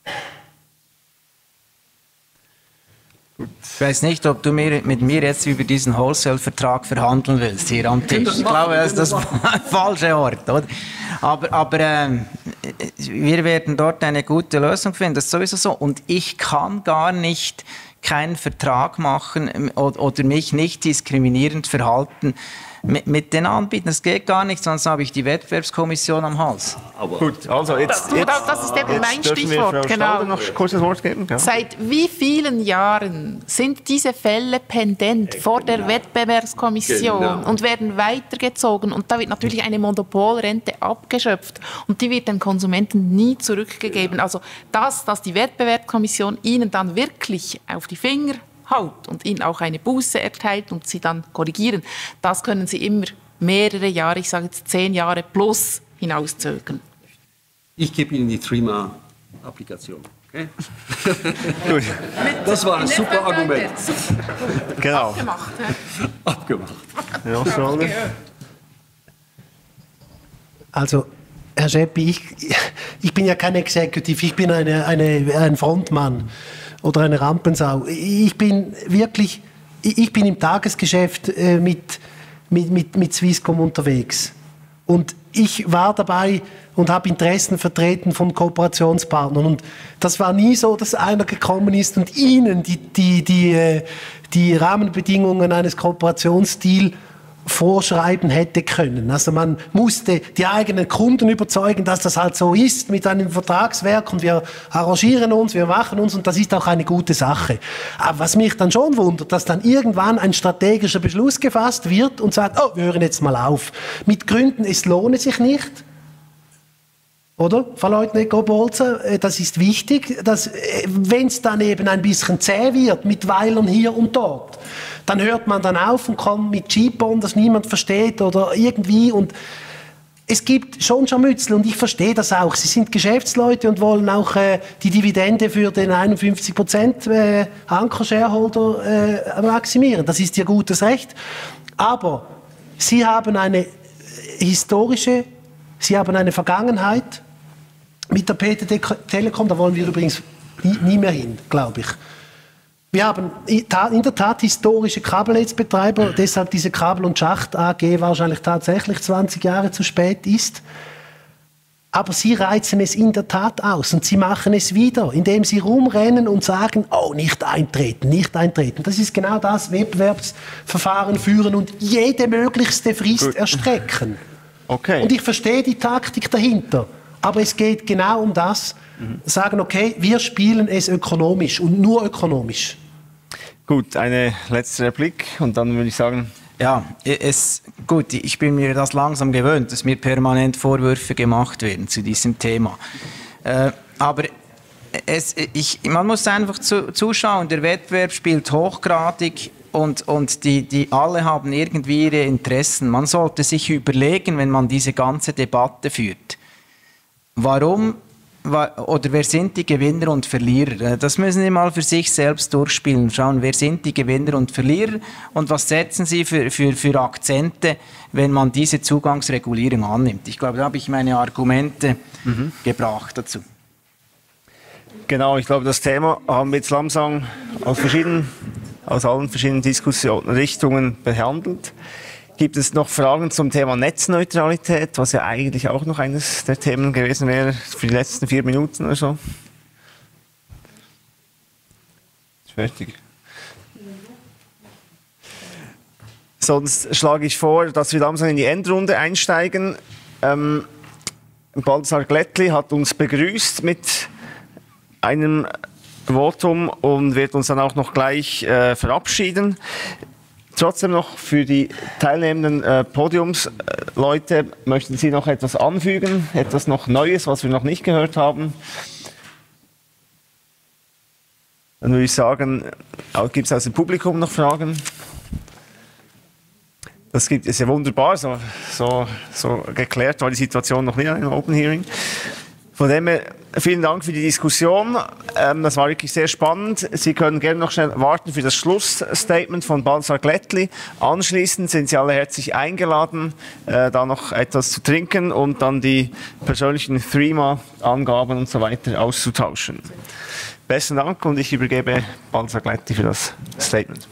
Ich weiß nicht, ob du mir, mit mir jetzt über diesen Wholesale-Vertrag verhandeln willst, hier am Tisch. Ich glaube, das ist das falsche Ort, oder? Aber, aber äh, wir werden dort eine gute Lösung finden, das ist sowieso so. Und ich kann gar nicht keinen Vertrag machen oder mich nicht diskriminierend verhalten mit, mit den Anbietern. Das geht gar nicht, sonst habe ich die Wettbewerbskommission am Hals. Aber gut, also jetzt, das, jetzt, das ist eben jetzt mein dürfen Stichwort. Wir Frau genau. Stalder noch kurz das Wort geben. Ja. Seit wie vielen Jahren sind diese Fälle pendent vor der Wettbewerbskommission genau. und werden weitergezogen? Und da wird natürlich eine Monopolrente abgeschöpft und die wird den Konsumenten nie zurückgegeben. Also das, dass die Wettbewerbskommission ihnen dann wirklich auf die Finger haut und ihnen auch eine Buße erteilt und sie dann korrigieren, das können sie immer mehrere Jahre, ich sage jetzt zehn Jahre plus, hinauszögern. Ich gebe Ihnen die Trima-Applikation. Okay? Das war ein super Argument. Genau. Abgemacht. Ja. Abgemacht. Ja, also, Herr Scheppi, ich, ich bin ja kein Executive, ich bin eine, eine, ein Frontmann oder eine Rampensau. Ich bin wirklich, ich bin im Tagesgeschäft äh, mit, mit, mit, mit Swisscom unterwegs. Und ich war dabei und habe Interessen vertreten von Kooperationspartnern. Und das war nie so, dass einer gekommen ist und ihnen die, die, die, die Rahmenbedingungen eines Kooperationsdeals vorschreiben hätte können. Also man musste die eigenen Kunden überzeugen, dass das halt so ist mit einem Vertragswerk und wir arrangieren uns, wir machen uns und das ist auch eine gute Sache. Aber was mich dann schon wundert, dass dann irgendwann ein strategischer Beschluss gefasst wird und sagt, oh, wir hören jetzt mal auf. Mit Gründen, es lohne sich nicht. Oder, Frau Leutnant-Gobolzer, das ist wichtig, dass, wenn es dann eben ein bisschen zäh wird, mit Weilern hier und dort, dann hört man dann auf und kommt mit Cheap-On, das niemand versteht oder irgendwie. Und es gibt schon Scharmützel und ich verstehe das auch. Sie sind Geschäftsleute und wollen auch äh, die Dividende für den einundfünfzig Prozent äh, Anker-Shareholder äh, maximieren. Das ist ihr gutes Recht. Aber Sie haben eine historische, Sie haben eine Vergangenheit mit der P T T Telekom, da wollen wir übrigens nie, nie mehr hin, glaube ich. Wir haben in der Tat historische Kabelnetzbetreiber, deshalb diese Kabel- und Schacht A G wahrscheinlich tatsächlich zwanzig Jahre zu spät ist. Aber sie reizen es in der Tat aus und sie machen es wieder, indem sie rumrennen und sagen, oh, nicht eintreten, nicht eintreten. Das ist genau das, Wettbewerbsverfahren führen und jede möglichste Frist Gut. erstrecken. Okay. Und ich verstehe die Taktik dahinter, aber es geht genau um das, mhm. sagen, okay, wir spielen es ökonomisch und nur ökonomisch. Gut, eine letzte Replik und dann würde ich sagen... Ja, es, gut, ich bin mir das langsam gewöhnt, dass mir permanent Vorwürfe gemacht werden zu diesem Thema. Äh, aber es, ich, man muss einfach zu, zuschauen, der Wettbewerb spielt hochgradig und, und die, die alle haben irgendwie ihre Interessen. Man sollte sich überlegen, wenn man diese ganze Debatte führt, warum oder wer sind die Gewinner und Verlierer? Das müssen Sie mal für sich selbst durchspielen. Schauen, wer sind die Gewinner und Verlierer und was setzen Sie für, für, für Akzente, wenn man diese Zugangsregulierung annimmt. Ich glaube, da habe ich meine Argumente mhm. gebracht dazu. Genau, ich glaube, das Thema haben wir jetzt langsam aus, verschiedenen, aus allen verschiedenen Diskussionsrichtungen behandelt. Gibt es noch Fragen zum Thema Netzneutralität, was ja eigentlich auch noch eines der Themen gewesen wäre für die letzten vier Minuten oder so? Ist fertig. Sonst schlage ich vor, dass wir langsam in die Endrunde einsteigen. Ähm, Balthasar Glättli hat uns begrüßt mit einem Votum und wird uns dann auch noch gleich äh, verabschieden. Trotzdem noch für die teilnehmenden äh, Podiumsleute, möchten Sie noch etwas anfügen? Etwas noch Neues, was wir noch nicht gehört haben? Dann würde ich sagen, gibt es aus dem Publikum noch Fragen? Das gibt, ist ja wunderbar, so, so, so geklärt war die Situation noch nicht in einem Open Hearing. Von dem her, vielen Dank für die Diskussion. Ähm, das war wirklich sehr spannend. Sie können gerne noch schnell warten für das Schlussstatement von Balthasar Glättli. Anschließend sind Sie alle herzlich eingeladen, äh, da noch etwas zu trinken und dann die persönlichen Threema-Angaben und so weiter auszutauschen. Besten Dank und ich übergebe Balthasar Glättli für das Statement.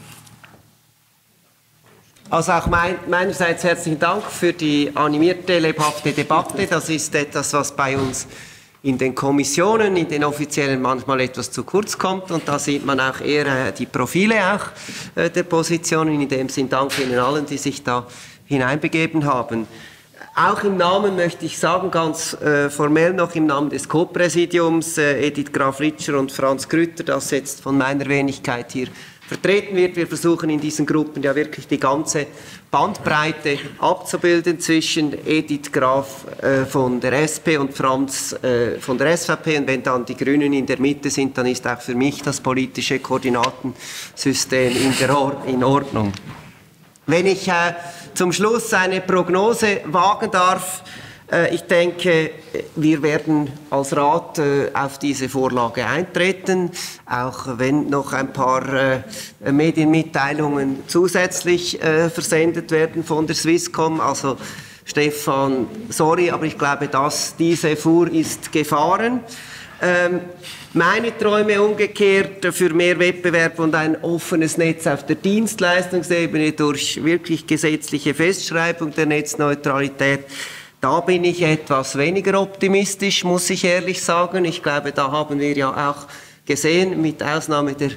Also auch mein, meinerseits herzlichen Dank für die animierte, lebhafte Debatte. Das ist etwas, was bei uns in den Kommissionen, in den offiziellen manchmal etwas zu kurz kommt und da sieht man auch eher äh, die Profile auch äh, der Positionen. In dem Sinn Dank Ihnen allen, die sich da hineinbegeben haben. Auch im Namen möchte ich sagen, ganz äh, formell noch im Namen des Co-Präsidiums, äh, Edith Graf-Ritscher und Franz Grütter, das jetzt von meiner Wenigkeit hier vertreten wird. Wir versuchen in diesen Gruppen ja wirklich die ganze Bandbreite abzubilden zwischen Edith Graf äh, von der S P und Franz äh, von der S V P. Und wenn dann die Grünen in der Mitte sind, dann ist auch für mich das politische Koordinatensystem in, der Or- in Ordnung. Wenn ich äh, zum Schluss eine Prognose wagen darf, äh, ich denke, wir werden als Rat äh, auf diese Vorlage eintreten, auch wenn noch ein paar äh, Medienmitteilungen zusätzlich äh, versendet werden von der Swisscom. Also Stefan, sorry, aber ich glaube, dass diese Fuhr ist gefahren. Ähm, meine Träume umgekehrt für mehr Wettbewerb und ein offenes Netz auf der Dienstleistungsebene durch wirklich gesetzliche Festschreibung der Netzneutralität. Da bin ich etwas weniger optimistisch, muss ich ehrlich sagen. Ich glaube, da haben wir ja auch gesehen, mit Ausnahme der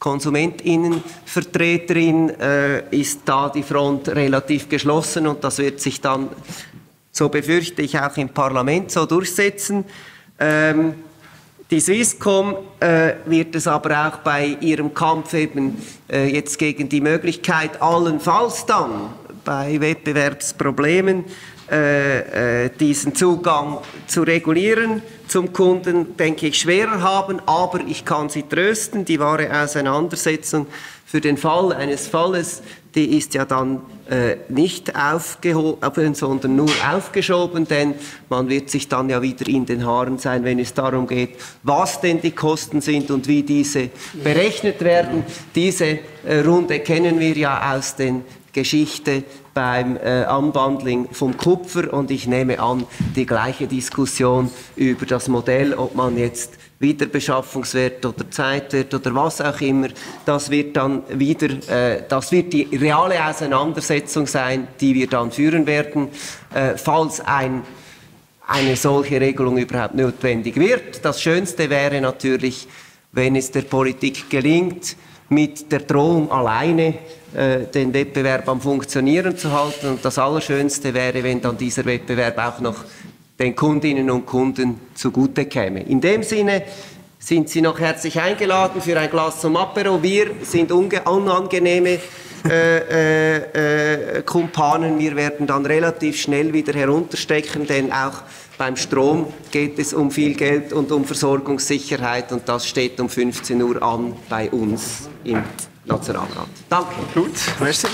KonsumentInnenvertreterin äh, ist da die Front relativ geschlossen und das wird sich dann, so befürchte ich, auch im Parlament so durchsetzen. Ähm, Die Swisscom äh, wird es aber auch bei ihrem Kampf eben äh, jetzt gegen die Möglichkeit, allenfalls dann bei Wettbewerbsproblemen äh, äh, diesen Zugang zu regulieren zum Kunden, denke ich, schwerer haben. Aber ich kann Sie trösten, die wahre Auseinandersetzung für den Fall eines Falles, die ist ja dann äh, nicht aufgehoben, sondern nur aufgeschoben, denn man wird sich dann ja wieder in den Haaren sein, wenn es darum geht, was denn die Kosten sind und wie diese berechnet werden. Diese äh, Runde kennen wir ja aus den Geschichte beim äh, Unbundling vom Kupfer und ich nehme an, die gleiche Diskussion über das Modell, ob man jetzt Wiederbeschaffungswert oder Zeitwert oder was auch immer, das wird dann wieder, äh, das wird die reale Auseinandersetzung sein, die wir dann führen werden. Äh, falls ein eine solche Regelung überhaupt notwendig wird. Das Schönste wäre natürlich, wenn es der Politik gelingt, mit der Drohung alleine äh, den Wettbewerb am Funktionieren zu halten. Und das Allerschönste wäre, wenn dann dieser Wettbewerb auch noch den Kundinnen und Kunden zugute käme. In dem Sinne sind Sie noch herzlich eingeladen für ein Glas zum Apero. Wir sind unangenehme äh, äh, Kumpanen. Wir werden dann relativ schnell wieder herunterstecken, denn auch beim Strom geht es um viel Geld und um Versorgungssicherheit und das steht um fünfzehn Uhr an bei uns im Nationalrat. Danke. Gut, merci.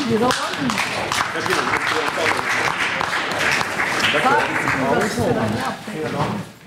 Danke.